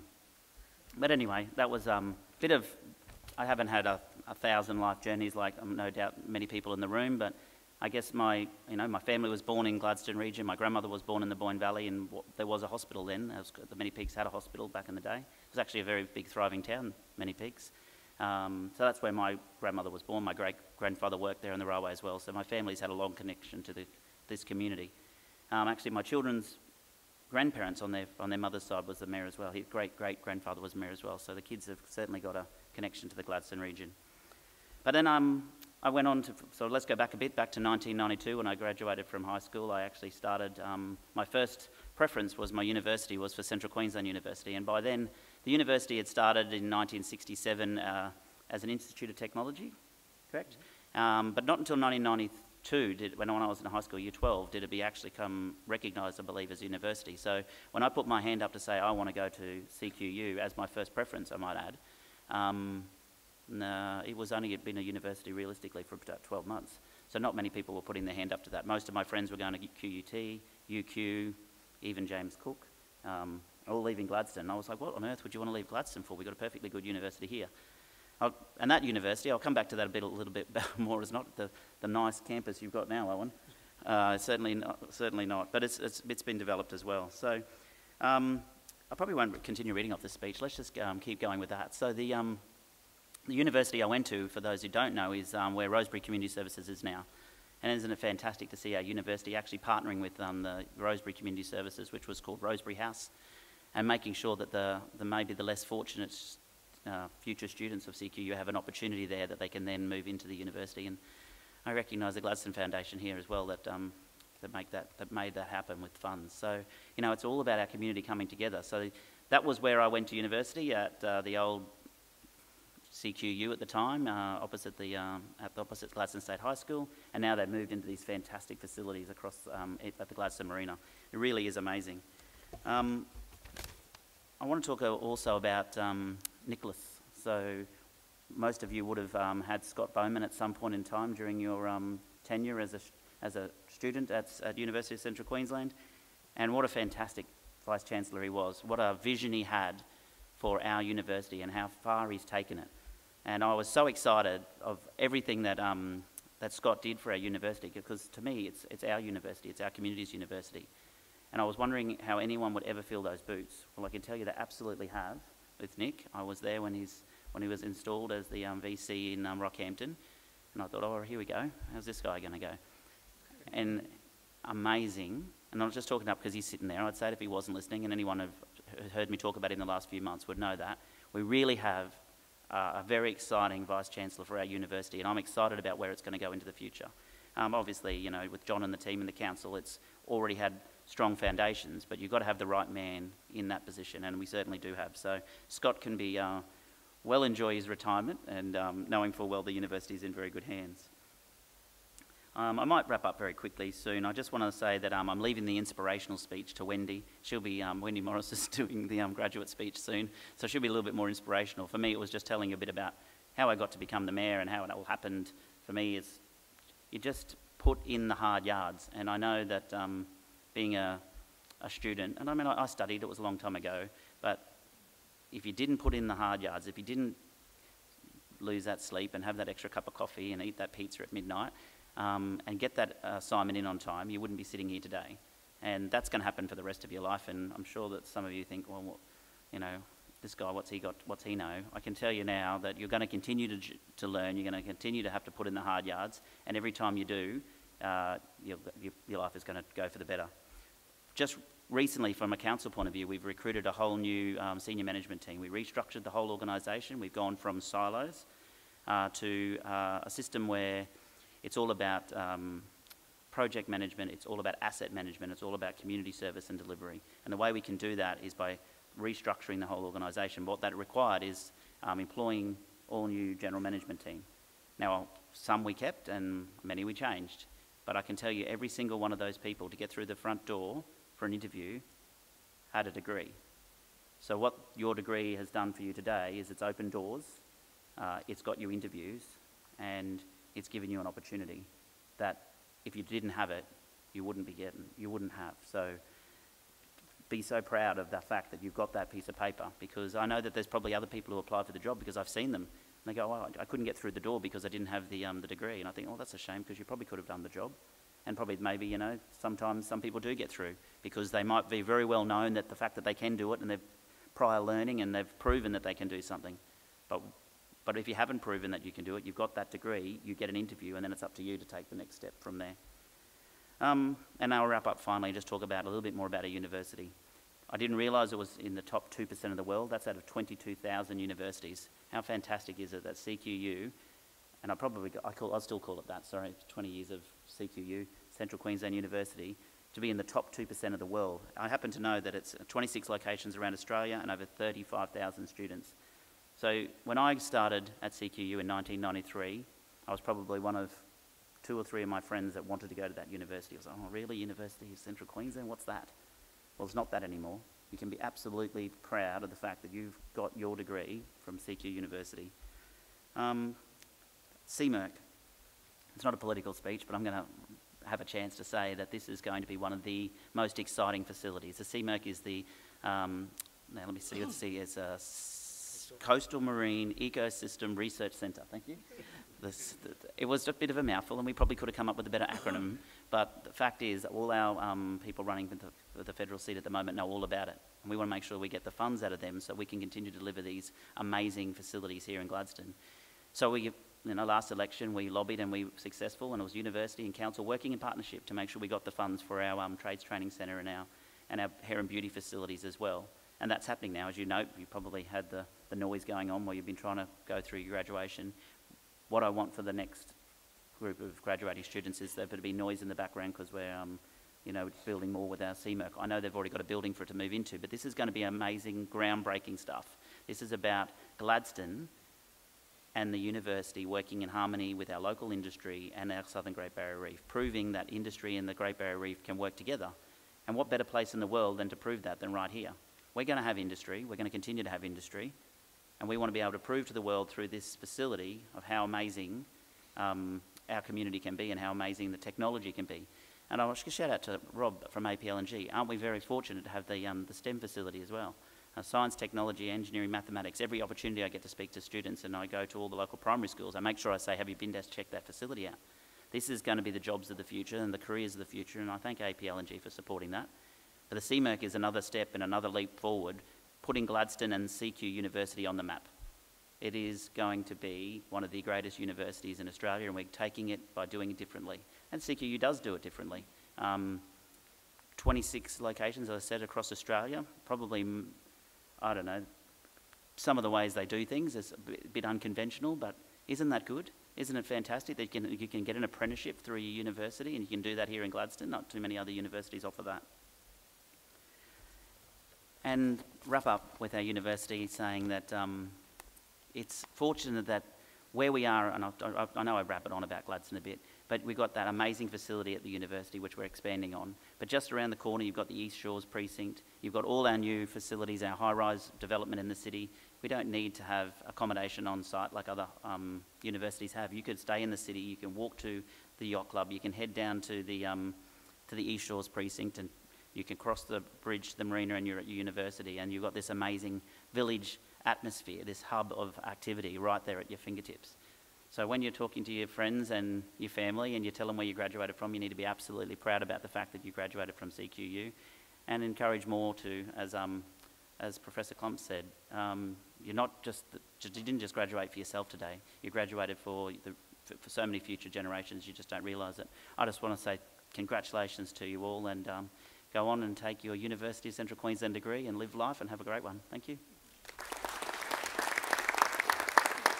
Speaker 9: But anyway, that was a um, bit of, I haven't had a, a thousand life journeys like um, no doubt many people in the room, but I guess my, you know, my family was born in Gladstone region. My grandmother was born in the Boyne Valley, and there was a hospital then. Was, the Many Peaks had a hospital back in the day. It was actually a very big, thriving town, Many Peaks. Um, so that's where my grandmother was born. My great-grandfather worked there in the railway as well. So my family's had a long connection to the, this community. Um, actually, my children's grandparents on their on their mother's side was the mayor as well. His great-great-grandfather was mayor as well. So the kids have certainly got a connection to the Gladstone region. But then um, I went on to, so let's go back a bit, back to nineteen ninety-two when I graduated from high school. I actually started, um, my first preference was my university was for Central Queensland University, and by then the university had started in nineteen sixty-seven uh, as an Institute of Technology, correct? Um, but not until nineteen ninety-two, did, when I was in high school, year twelve, did it be actually come recognised, I believe, as a university. So when I put my hand up to say I want to go to C Q U as my first preference, I might add, um, No, it was only been a university realistically for about twelve months. So not many people were putting their hand up to that. Most of my friends were going to Q U T, U Q, even James Cook, um, all leaving Gladstone. And I was like, what on earth would you want to leave Gladstone for? We've got a perfectly good university here. I'll, and that university, I'll come back to that a, bit, a little bit more, is not the, the nice campus you've got now, Owen. Uh, certainly not, certainly not. But it's, it's, it's been developed as well. So um, I probably won't continue reading off this speech. Let's just um, keep going with that. So the... Um, The university I went to, for those who don't know, is um, where Rosebery Community Services is now. And isn't it fantastic to see our university actually partnering with um, the Rosebery Community Services, which was called Rosebery House, and making sure that the, the maybe the less fortunate uh, future students of C Q U have an opportunity there that they can then move into the university. And I recognise the Gladstone Foundation here as well that, um, that, make that, that made that happen with funds. So, you know, it's all about our community coming together. So that was where I went to university, at uh, the old C Q U at the time, uh, opposite the um, at the opposite Gladstone State High School, and now they've moved into these fantastic facilities across um, at the Gladstone Marina. It really is amazing. Um, I want to talk also about um, Nicholas. So most of you would have um, had Scott Bowman at some point in time during your um, tenure as a as a student at, at University of Central Queensland, and what a fantastic Vice Chancellor he was. What a vision he had for our university and how far he's taken it. And I was so excited of everything that um, that Scott did for our university, because to me it's, it's our university, it's our community's university. And I was wondering how anyone would ever fill those boots. Well, I can tell you they absolutely have with Nick. I was there when, he's, when he was installed as the um, V C in um, Rockhampton, and I thought, oh, here we go. How's this guy going to go? And amazing. And I'm just talking up because he's sitting there. I'd say it if he wasn't listening, and anyone who've heard me talk about him in the last few months would know that. We really have uh, a very exciting Vice-Chancellor for our university, and I'm excited about where it's going to go into the future. Um, obviously, you know, with John and the team and the council, it's already had strong foundations, but you've got to have the right man in that position, and we certainly do have. So Scott can be uh, well enjoy his retirement, and um, knowing full well the university is in very good hands. Um, I might wrap up very quickly soon. I just want to say that um, I'm leaving the inspirational speech to Wendy. She'll be, um, Wendy Morris is doing the um, graduate speech soon, so she'll be a little bit more inspirational. For me, it was just telling you a bit about how I got to become the mayor and how it all happened. For me, it's you just put in the hard yards. And I know that um, being a, a student, and I mean, I, I studied, it was a long time ago, but if you didn't put in the hard yards, if you didn't lose that sleep and have that extra cup of coffee and eat that pizza at midnight, Um, and get that assignment in on time, you wouldn't be sitting here today. And that's going to happen for the rest of your life, and I'm sure that some of you think, well, what, you know, this guy, what's he got, what's he know? I can tell you now that you're going to continue to, to learn, you're going to continue to have to put in the hard yards, and every time you do, uh, your, your, your life is going to go for the better. Just recently, from a council point of view, we've recruited a whole new um, senior management team. We restructured the whole organisation. We've gone from silos uh, to uh, a system where it's all about um, project management, it's all about asset management, it's all about community service and delivery. And the way we can do that is by restructuring the whole organisation. What that required is um, employing all new general management team. Now, some we kept and many we changed, but I can tell you every single one of those people to get through the front door for an interview had a degree. So what your degree has done for you today is it's opened doors, uh, it's got you interviews, and it's given you an opportunity that if you didn't have it, you wouldn't be getting, you wouldn't have. So be so proud of the fact that you've got that piece of paper, because I know that there's probably other people who apply for the job because I've seen them. And they go, oh, I couldn't get through the door because I didn't have the, um, the degree. And I think, oh, that's a shame, because you probably could have done the job. And probably maybe, you know, sometimes some people do get through because they might be very well known that the fact that they can do it and they've prior learning and they've proven that they can do something. But, but if you haven't proven that you can do it, you've got that degree, you get an interview, and then it's up to you to take the next step from there. Um, and I'll wrap up finally and just talk about a little bit more about a university. I didn't realise it was in the top two percent of the world. That's out of twenty-two thousand universities. How fantastic is it that C Q U, and I probably, I call, I'll still call it that, sorry, twenty years of C Q U, Central Queensland University, to be in the top two percent of the world. I happen to know that it's twenty-six locations around Australia and over thirty-five thousand students. So when I started at C Q U in nineteen ninety-three, I was probably one of two or three of my friends that wanted to go to that university. I was like, oh really, University of Central Queensland, what's that? Well, it's not that anymore. You can be absolutely proud of the fact that you've got your degree from C Q University. Um, C M E R C. It's not a political speech, but I'm going to have a chance to say that this is going to be one of the most exciting facilities. The C M E R C is the, um, now let me see, let's see, it's a Coastal Marine Ecosystem Research Centre. Thank you. This, the, it was a bit of a mouthful, and we probably could have come up with a better acronym, but the fact is all our um, people running for the, for the federal seat at the moment know all about it, and we want to make sure we get the funds out of them so we can continue to deliver these amazing facilities here in Gladstone. So we, you know, last election we lobbied and we were successful, and it was university and council working in partnership to make sure we got the funds for our um, trades training centre and our, and our hair and beauty facilities as well. And that's happening now. As you know, you probably had the, the noise going on while you've been trying to go through your graduation. What I want for the next group of graduating students is there to be noise in the background, because we're um, you know, building more with our C M E R C. I know they've already got a building for it to move into, but this is going to be amazing, groundbreaking stuff. This is about Gladstone and the university working in harmony with our local industry and our Southern Great Barrier Reef, proving that industry and the Great Barrier Reef can work together. And what better place in the world than to prove that than right here? We're going to have industry, we're going to continue to have industry, and we want to be able to prove to the world through this facility of how amazing um, our community can be and how amazing the technology can be. And I'll just shout out to Rob from A P L N G. Aren't we very fortunate to have the, um, the STEM facility as well? Uh, science, technology, engineering, mathematics. Every opportunity I get to speak to students, and I go to all the local primary schools, I make sure I say, have you been to check that facility out? This is going to be the jobs of the future and the careers of the future, and I thank A P L N G for supporting that. But the C M E R C is another step and another leap forward, putting Gladstone and C Q University on the map. It is going to be one of the greatest universities in Australia, and we're taking it by doing it differently. And C Q U does do it differently. Um, twenty-six locations, as I said, across Australia. Probably, I don't know, some of the ways they do things is a bit, a bit unconventional, but isn't that good? Isn't it fantastic that you can, you can get an apprenticeship through your university, and you can do that here in Gladstone? Not too many other universities offer that. And wrap up with our university saying that um, it's fortunate that where we are, and I, I, I know I wrap it on about Gladstone a bit, but we've got that amazing facility at the university which we're expanding on. But just around the corner you've got the East Shores precinct, you've got all our new facilities, our high-rise development in the city. We don't need to have accommodation on site like other um, universities have. You could stay in the city, you can walk to the yacht club, you can head down to the, um, to the East Shores precinct, and you can cross the bridge to the marina and you're at your university, and you've got this amazing village atmosphere, this hub of activity right there at your fingertips. So when you're talking to your friends and your family and you tell them where you graduated from, you need to be absolutely proud about the fact that you graduated from C Q U, and encourage more to, as um, as Professor Klump said, um, you're not just, the, you didn't just graduate for yourself today, you graduated for, the, for, for so many future generations, you just don't realise it. I just want to say congratulations to you all, and um, go on and take your University of Central Queensland degree and live life and have a great one. Thank you.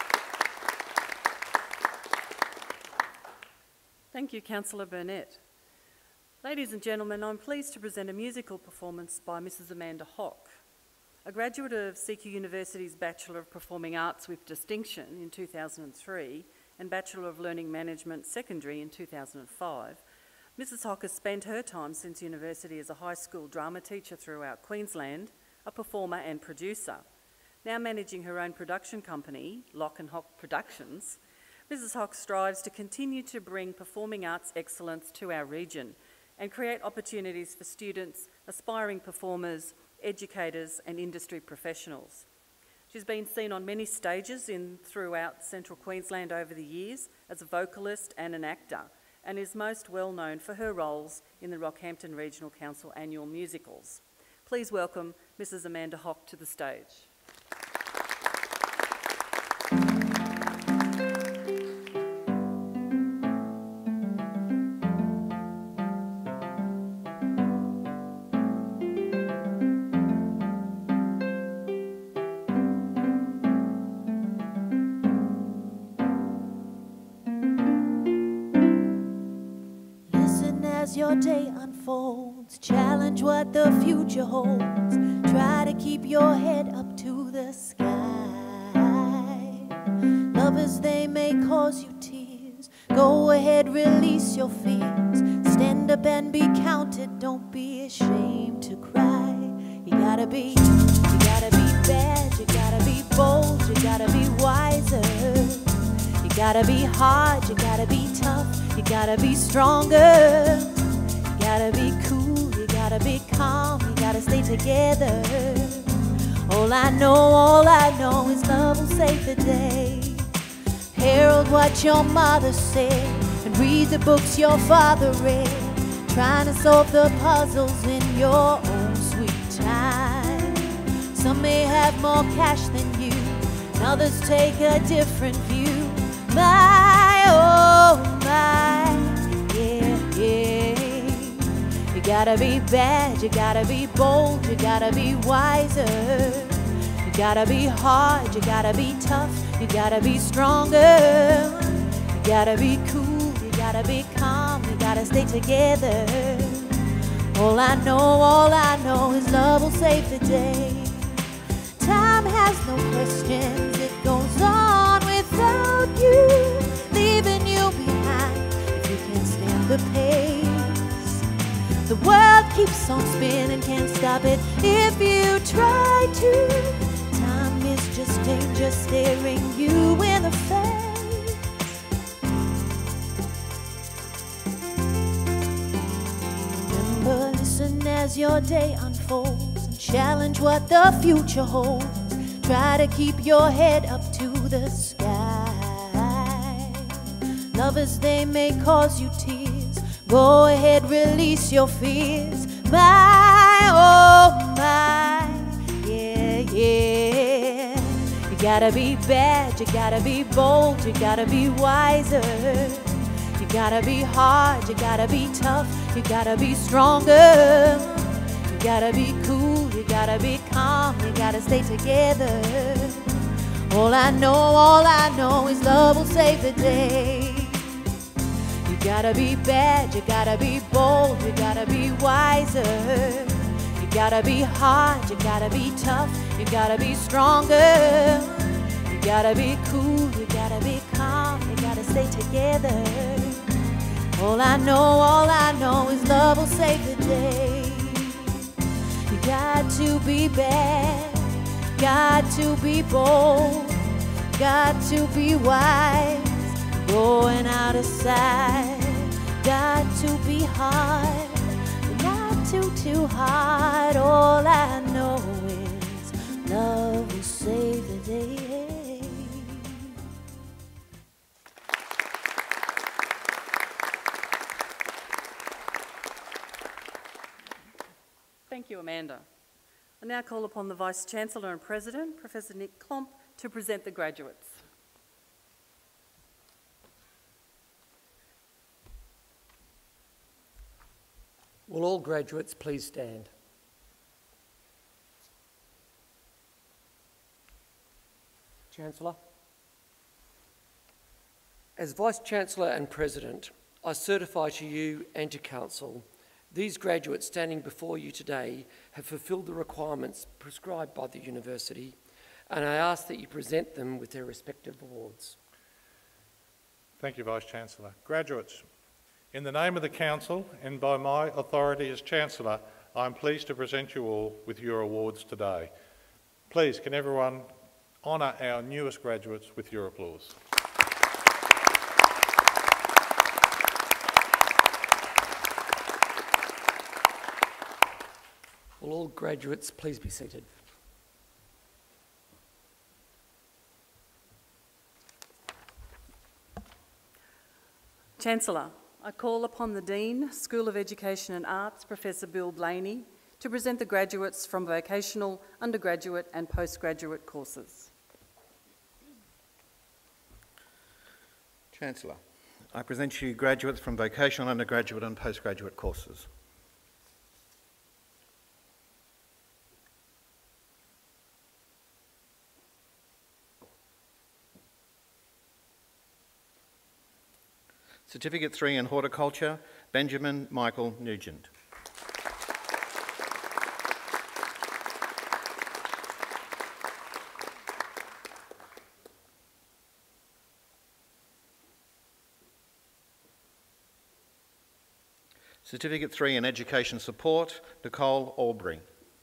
Speaker 5: Thank you, Councillor Burnett. Ladies and gentlemen, I'm pleased to present a musical performance by Missus Amanda Hock. A graduate of C Q University's Bachelor of Performing Arts with Distinction in two thousand three and Bachelor of Learning Management Secondary in two thousand five, Missus Hock has spent her time since university as a high school drama teacher throughout Queensland, a performer and producer. Now managing her own production company, Lock and Hock Productions, Missus Hock strives to continue to bring performing arts excellence to our region and create opportunities for students, aspiring performers, educators and industry professionals. She's been seen on many stages in throughout Central Queensland over the years as a vocalist and an actor, and is most well known for her roles in the Rockhampton Regional Council annual musicals. Please welcome Missus Amanda Hock to the stage.
Speaker 4: Your day unfolds, challenge what the future holds, try to keep your head up to the sky. Lovers, they may cause you tears, go ahead, release your fears, stand up and be counted, don't be ashamed to cry. You gotta be, you gotta be bad, you gotta be bold, you gotta be wiser. You gotta be hard, you gotta be tough, you gotta be stronger. You gotta be cool, you gotta be calm, you gotta stay together. All I know, all I know is love will save the day. Herald what your mother said and read the books your father read, trying to solve the puzzles in your own sweet time. Some may have more cash than you, and others take a different view. My, oh my, yeah, yeah. You gotta be bad, you gotta be bold, you gotta be wiser. You gotta be hard, you gotta be tough, you gotta be stronger. You gotta be cool, you gotta be calm, you gotta stay together. All I know, all I know is love will save the day. Time has no questions, it goes on without you, leaving you behind if you can't stand the pace. The world keeps on spinning, can't stop it if you try to. Time is just danger staring you in the face. Remember, listen as your day unfolds and challenge what the future holds. Try to keep your head up to the sky. Lovers, they may cause you tears, go ahead, release your fears. My, oh my, yeah, yeah. You gotta be bad, you gotta be bold, you gotta be wiser. You gotta be hard, you gotta be tough, you gotta be stronger. You gotta be cool, you gotta be calm, you gotta stay together. All I know, all I know is love will save the day. You gotta be bad, you gotta be bold, you gotta be wiser. You gotta be hard, you gotta be tough, you gotta be stronger. You gotta be cool, you gotta be calm, you gotta stay together. All I know, all I know is love will save the day. You got to be bad, got to be bold, got to be wise. Going out of sight, got to be hard, but not too, too hard. All I know is love will save the day.
Speaker 5: Thank you, Amanda. I now call upon the Vice-Chancellor and President, Professor Nick Klomp, to present the graduates.
Speaker 8: Will all graduates please stand? Chancellor. As Vice-Chancellor and President, I certify to you and to Council These graduates standing before you today have fulfilled the requirements prescribed by the university, and I ask that you present them with their respective awards.
Speaker 7: Thank you, Vice-Chancellor. Graduates, in the name of the Council and by my authority as Chancellor, I am pleased to present you all with your awards today. Please, can everyone honour our newest graduates with your applause.
Speaker 8: Will all graduates please be seated?
Speaker 5: Chancellor, I call upon the Dean, School of Education and Arts, Professor Bill Blaney, to present the graduates from vocational, undergraduate and postgraduate courses.
Speaker 10: Chancellor, I present to you graduates from vocational, undergraduate and postgraduate courses. Certificate three in Horticulture, Benjamin Michael Nugent. Certificate three in Education Support, Nicole Aubrey.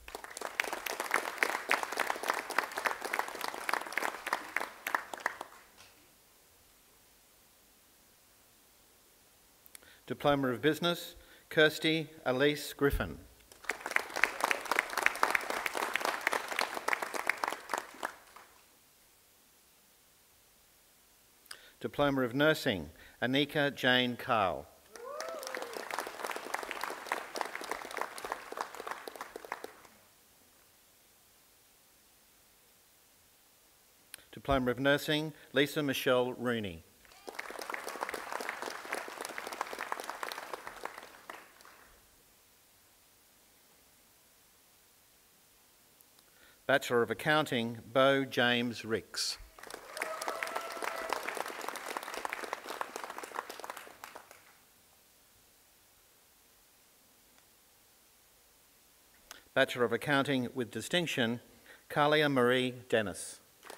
Speaker 10: Diploma of Business, Kirsty Elise Griffin. Diploma of Nursing, Anika Jane Carl. Diploma of Nursing, Lisa Michelle Rooney. Bachelor of Accounting, Beau James Ricks. Bachelor of Accounting with Distinction, Kalia Marie Dennis.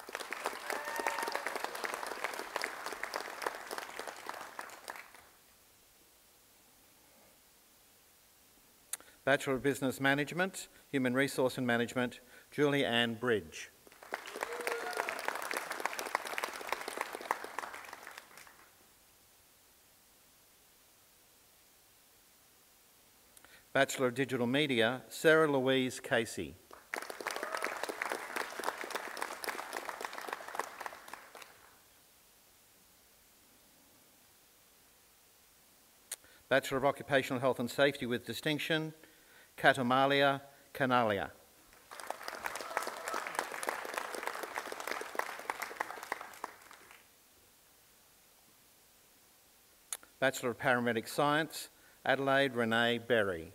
Speaker 10: Bachelor of Business Management, Human Resource and Management, Julie Ann Bridge. Bachelor of Digital Media, Sarah Louise Casey. Bachelor of Occupational Health and Safety with Distinction, Katamalia Kanalia. Bachelor of Paramedic Science, Adelaide Renee Berry.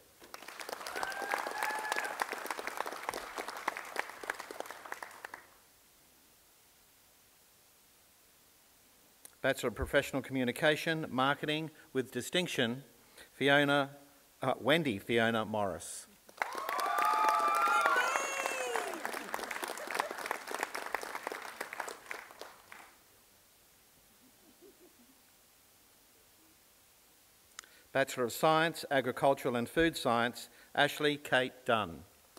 Speaker 10: Bachelor of Professional Communication, Marketing with Distinction, Fiona, uh, Wendy Fiona Morris. Bachelor of Science, Agricultural and Food Science, Ashley Kate Dunn.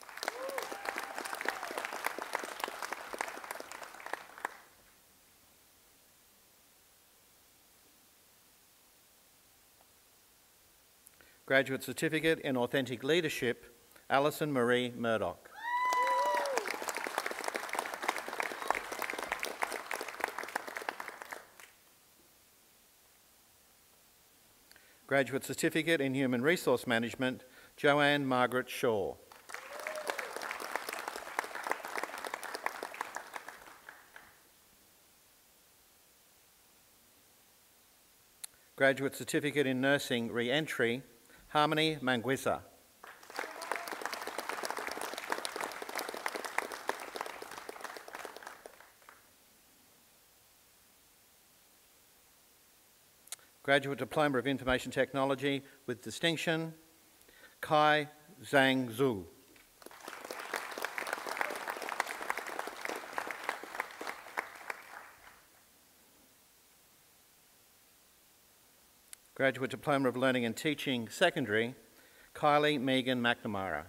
Speaker 10: Graduate Certificate in Authentic Leadership, Alison Marie Murdoch. Graduate Certificate in Human Resource Management, Joanne Margaret Shaw. Graduate Certificate in Nursing Re-Entry, Harmony Manguisa. Graduate Diploma of Information Technology with Distinction, Kai Zhang Zhu. Graduate Diploma of Learning and Teaching, Secondary, Kylie Megan McNamara.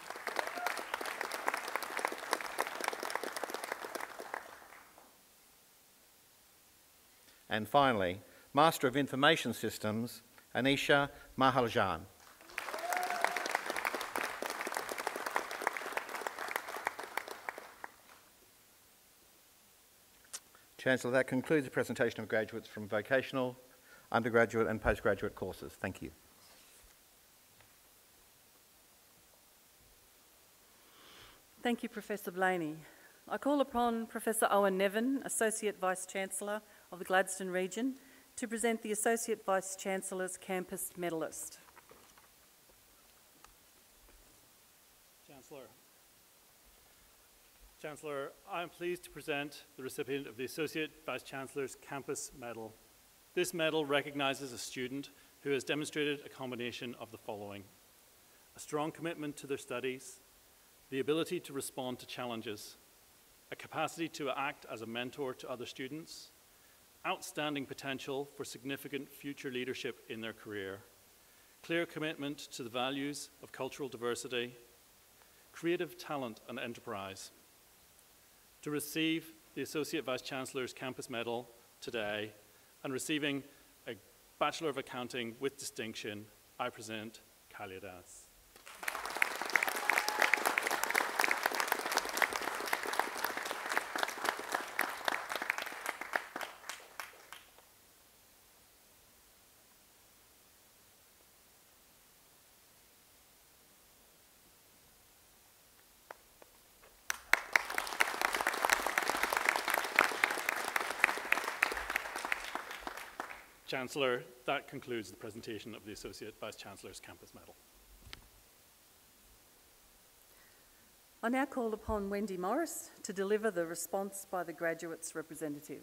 Speaker 10: And finally, Master of Information Systems, Anisha Mahaljan. Chancellor, that concludes the presentation of graduates from vocational, undergraduate and postgraduate courses. Thank you.
Speaker 5: Thank you, Professor Blaney. I call upon Professor Owen Nevin, Associate Vice-Chancellor of the Gladstone region, to present the Associate Vice-Chancellor's Campus Medalist.
Speaker 11: Chancellor. Chancellor, I am pleased to present the recipient of the Associate Vice-Chancellor's Campus Medal. This medal recognises a student who has demonstrated a combination of the following: a strong commitment to their studies, the ability to respond to challenges, a capacity to act as a mentor to other students, outstanding potential for significant future leadership in their career, clear commitment to the values of cultural diversity, creative talent and enterprise. To receive the Associate Vice-Chancellor's Campus Medal today and receiving a Bachelor of Accounting with distinction, I present Kalia Das. Chancellor, that concludes the presentation of the Associate Vice-Chancellor's Campus Medal.
Speaker 5: I now call upon Wendy Morris to deliver the response by the graduates' representative.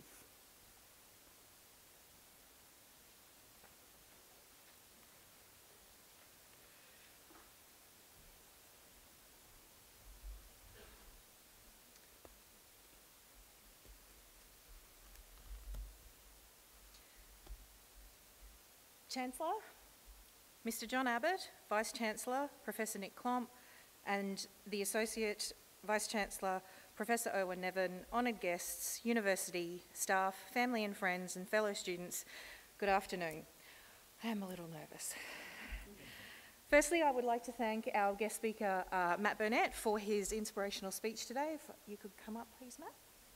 Speaker 12: Chancellor, Mister John Abbott, Vice-Chancellor, Professor Nick Klomp, and the Associate Vice-Chancellor, Professor Owen Nevin, honoured guests, university staff, family and friends, and fellow students, good afternoon. I am a little nervous. Firstly, I would like to thank our guest speaker, uh, Matt Burnett, for his inspirational speech today. If you could come up, please, Matt.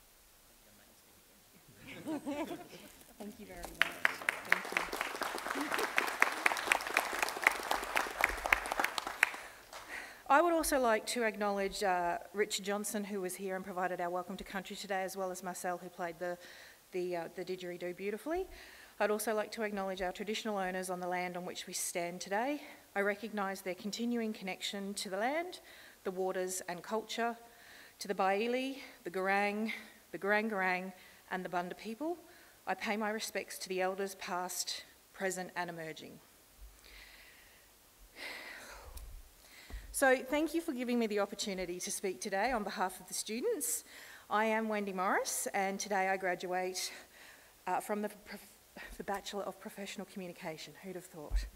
Speaker 12: Thank you very much. Thank you. I would also like to acknowledge uh, Richard Johnson, who was here and provided our welcome to country today, as well as Marcel, who played the, the, uh, the didgeridoo beautifully. I'd also like to acknowledge our traditional owners on the land on which we stand today. I recognise their continuing connection to the land, the waters and culture, to the Baili, the Gurang, the Gurang Gurang and the Bunda people. I pay my respects to the elders past, present and emerging. So thank you for giving me the opportunity to speak today on behalf of the students. I am Wendy Morris, and today I graduate uh, from the, the Bachelor of Professional Communication. Who'd have thought?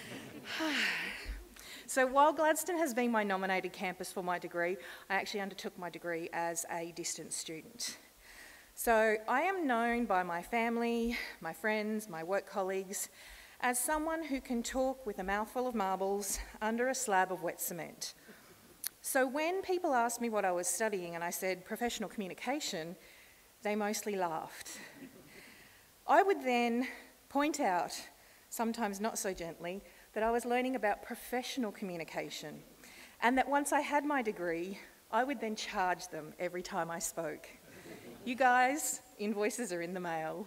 Speaker 12: So while Gladstone has been my nominated campus for my degree, I actually undertook my degree as a distance student. So I am known by my family, my friends, my work colleagues, as someone who can talk with a mouthful of marbles under a slab of wet cement. So when people asked me what I was studying and I said professional communication, they mostly laughed. I would then point out, sometimes not so gently, that I was learning about professional communication, and that once I had my degree, I would then charge them every time I spoke. You guys, invoices are in the mail.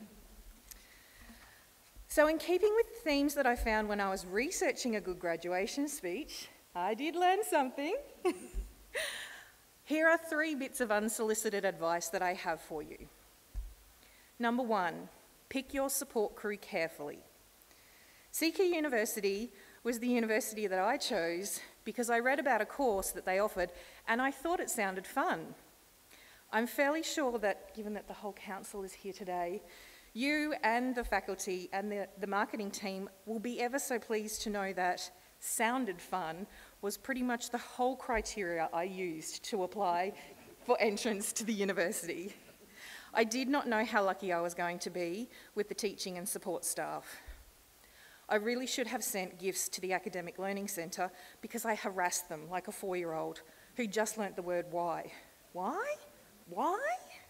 Speaker 12: So in keeping with the themes that I found when I was researching a good graduation speech, I did learn something. Here are three bits of unsolicited advice that I have for you. Number one, pick your support crew carefully. C Q University was the university that I chose because I read about a course that they offered and I thought it sounded fun. I'm fairly sure that, given that the whole council is here today, you and the faculty and the, the marketing team will be ever so pleased to know that sounded fun was pretty much the whole criteria I used to apply for entrance to the university. I did not know how lucky I was going to be with the teaching and support staff. I really should have sent gifts to the Academic Learning Centre because I harassed them like a four-year-old who just learnt the word why. Why? Why?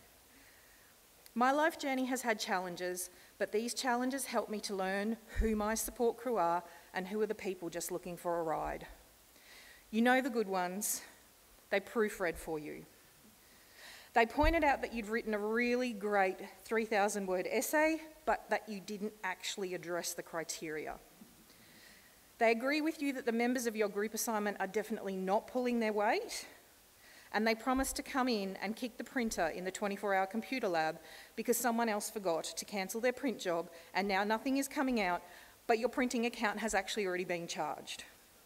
Speaker 12: My life journey has had challenges, but these challenges helped me to learn who my support crew are and who are the people just looking for a ride. You know the good ones. They proofread for you. They pointed out that you'd written a really great three thousand word essay, but that you didn't actually address the criteria. They agree with you that the members of your group assignment are definitely not pulling their weight, and they promise to come in and kick the printer in the twenty-four hour computer lab because someone else forgot to cancel their print job and now nothing is coming out, but your printing account has actually already been charged.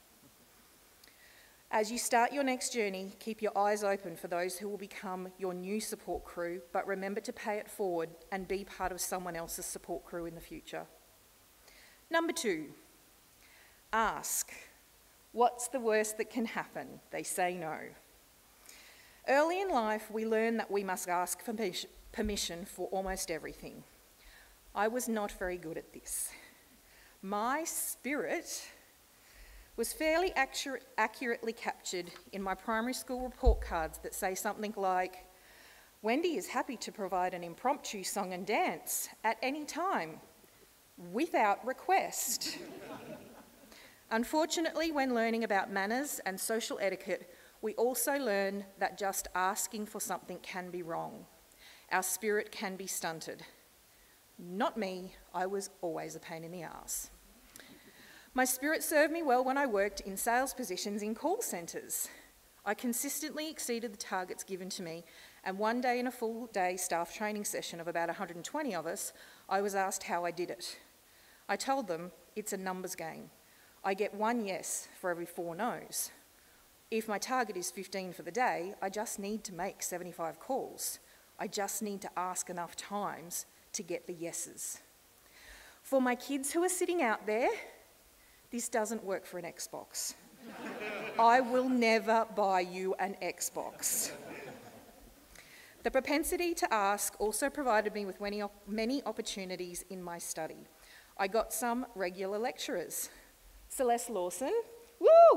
Speaker 12: As you start your next journey, keep your eyes open for those who will become your new support crew, but remember to pay it forward and be part of someone else's support crew in the future. Number two, ask. What's the worst that can happen? They say no. Early in life, we learn that we must ask for permission for almost everything. I was not very good at this. My spirit was fairly accurate, accurately captured in my primary school report cards that say something like, Wendy is happy to provide an impromptu song and dance at any time, without request. Unfortunately, when learning about manners and social etiquette, we also learn that just asking for something can be wrong. Our spirit can be stunted. Not me, I was always a pain in the arse. My spirit served me well when I worked in sales positions in call centres. I consistently exceeded the targets given to me, and one day in a full day staff training session of about one hundred twenty of us, I was asked how I did it. I told them, it's a numbers game. I get one yes for every four no's. If my target is fifteen for the day, I just need to make seventy-five calls. I just need to ask enough times to get the yeses. For my kids who are sitting out there, this doesn't work for an Xbox. I will never buy you an Xbox. The propensity to ask also provided me with many, op many opportunities in my study. I got some regular lecturers. Celeste Lawson, woo!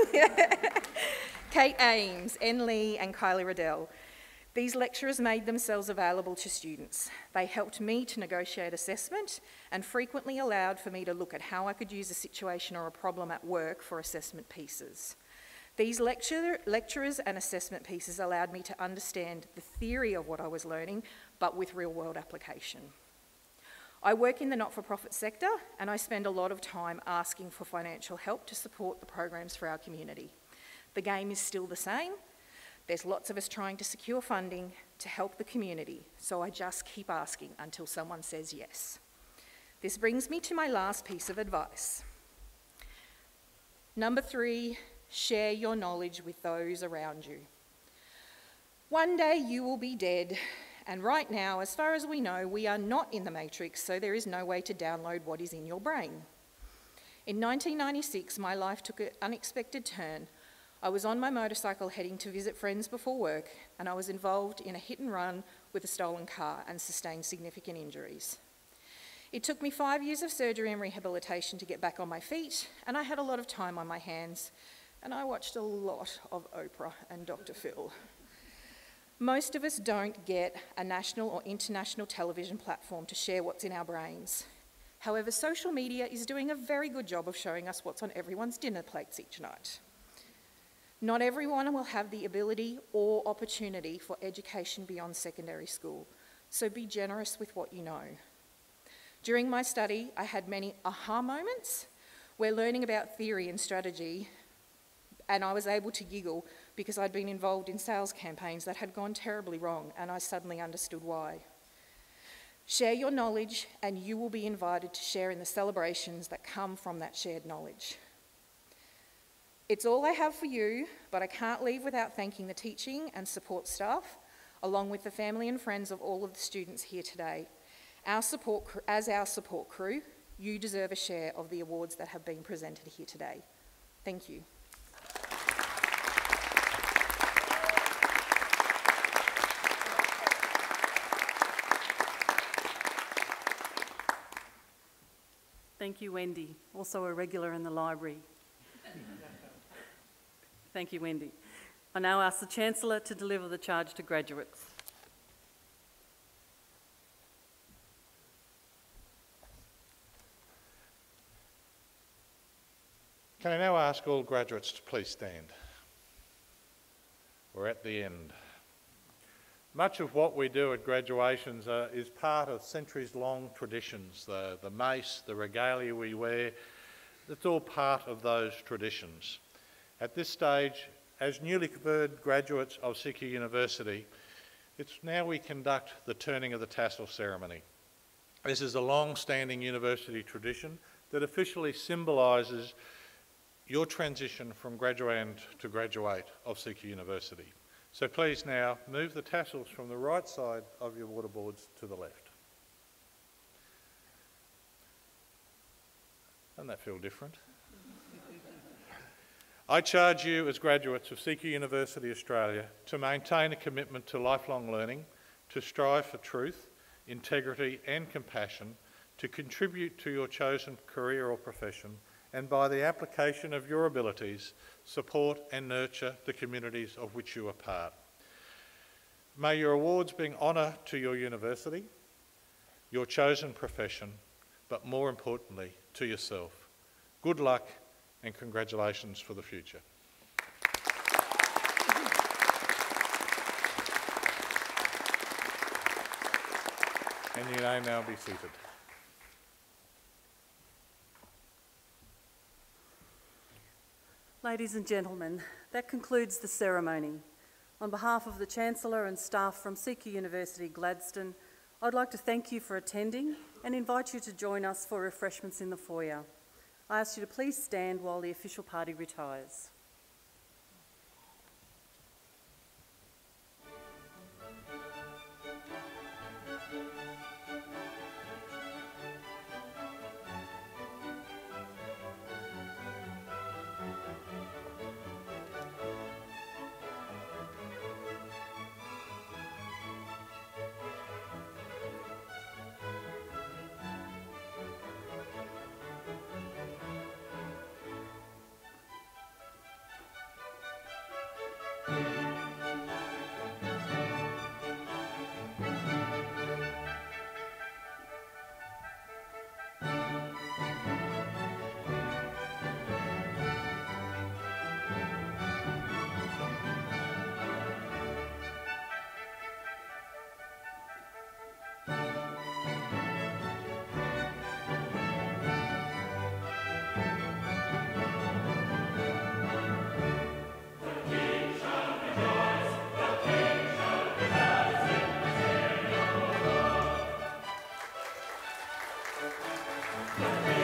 Speaker 12: Kate Ames, Anne Lee and Kylie Riddell. These lecturers made themselves available to students. They helped me to negotiate assessment and frequently allowed for me to look at how I could use a situation or a problem at work for assessment pieces. These lecture, lecturers and assessment pieces allowed me to understand the theory of what I was learning, but with real-world application. I work in the not-for-profit sector and I spend a lot of time asking for financial help to support the programs for our community. The game is still the same. There's lots of us trying to secure funding to help the community, so I just keep asking until someone says yes. This brings me to my last piece of advice. Number three, share your knowledge with those around you. One day you will be dead, and right now, as far as we know, we are not in the Matrix, so there is no way to download what is in your brain. In nineteen ninety-six, my life took an unexpected turn. I was on my motorcycle heading to visit friends before work, and I was involved in a hit and run with a stolen car and sustained significant injuries. It took me five years of surgery and rehabilitation to get back on my feet, and I had a lot of time on my hands, and I watched a lot of Oprah and Doctor Phil. Most of us don't get a national or international television platform to share what's in our brains. However, social media is doing a very good job of showing us what's on everyone's dinner plates each night. Not everyone will have the ability or opportunity for education beyond secondary school, so be generous with what you know. During my study, I had many aha moments where learning about theory and strategy, and I was able to giggle because I'd been involved in sales campaigns that had gone terribly wrong, and I suddenly understood why. Share your knowledge, and you will be invited to share in the celebrations that come from that shared knowledge. It's all I have for you, but I can't leave without thanking the teaching and support staff, along with the family and friends of all of the students here today. Our support, as our support crew, you deserve a share of the awards that have been presented here today. Thank you.
Speaker 5: Thank you, Wendy, also a regular in the library. Thank you, Wendy. I now ask the Chancellor to deliver the charge to graduates.
Speaker 7: Can I now ask all graduates to please stand? We're at the end. Much of what we do at graduations uh, is part of centuries-long traditions. The, the mace, the regalia we wear, it's all part of those traditions. At this stage, as newly conferred graduates of C Q University, it's now we conduct the turning of the tassel ceremony. This is a long-standing university tradition that officially symbolises your transition from graduand to graduate of C Q University. So please now move the tassels from the right side of your waterboards to the left. Doesn't that feel different? I charge you as graduates of C Q University Australia to maintain a commitment to lifelong learning, to strive for truth, integrity and compassion, to contribute to your chosen career or profession, and by the application of your abilities, support and nurture the communities of which you are part. May your awards bring honour to your university, your chosen profession, but more importantly, to yourself. Good luck and congratulations for the future. And you may now be seated.
Speaker 5: Ladies and gentlemen, that concludes the ceremony. On behalf of the Chancellor and staff from C Q University Gladstone, I'd like to thank you for attending and invite you to join us for refreshments in the foyer. I ask you to please stand while the official party retires.
Speaker 13: Thank you.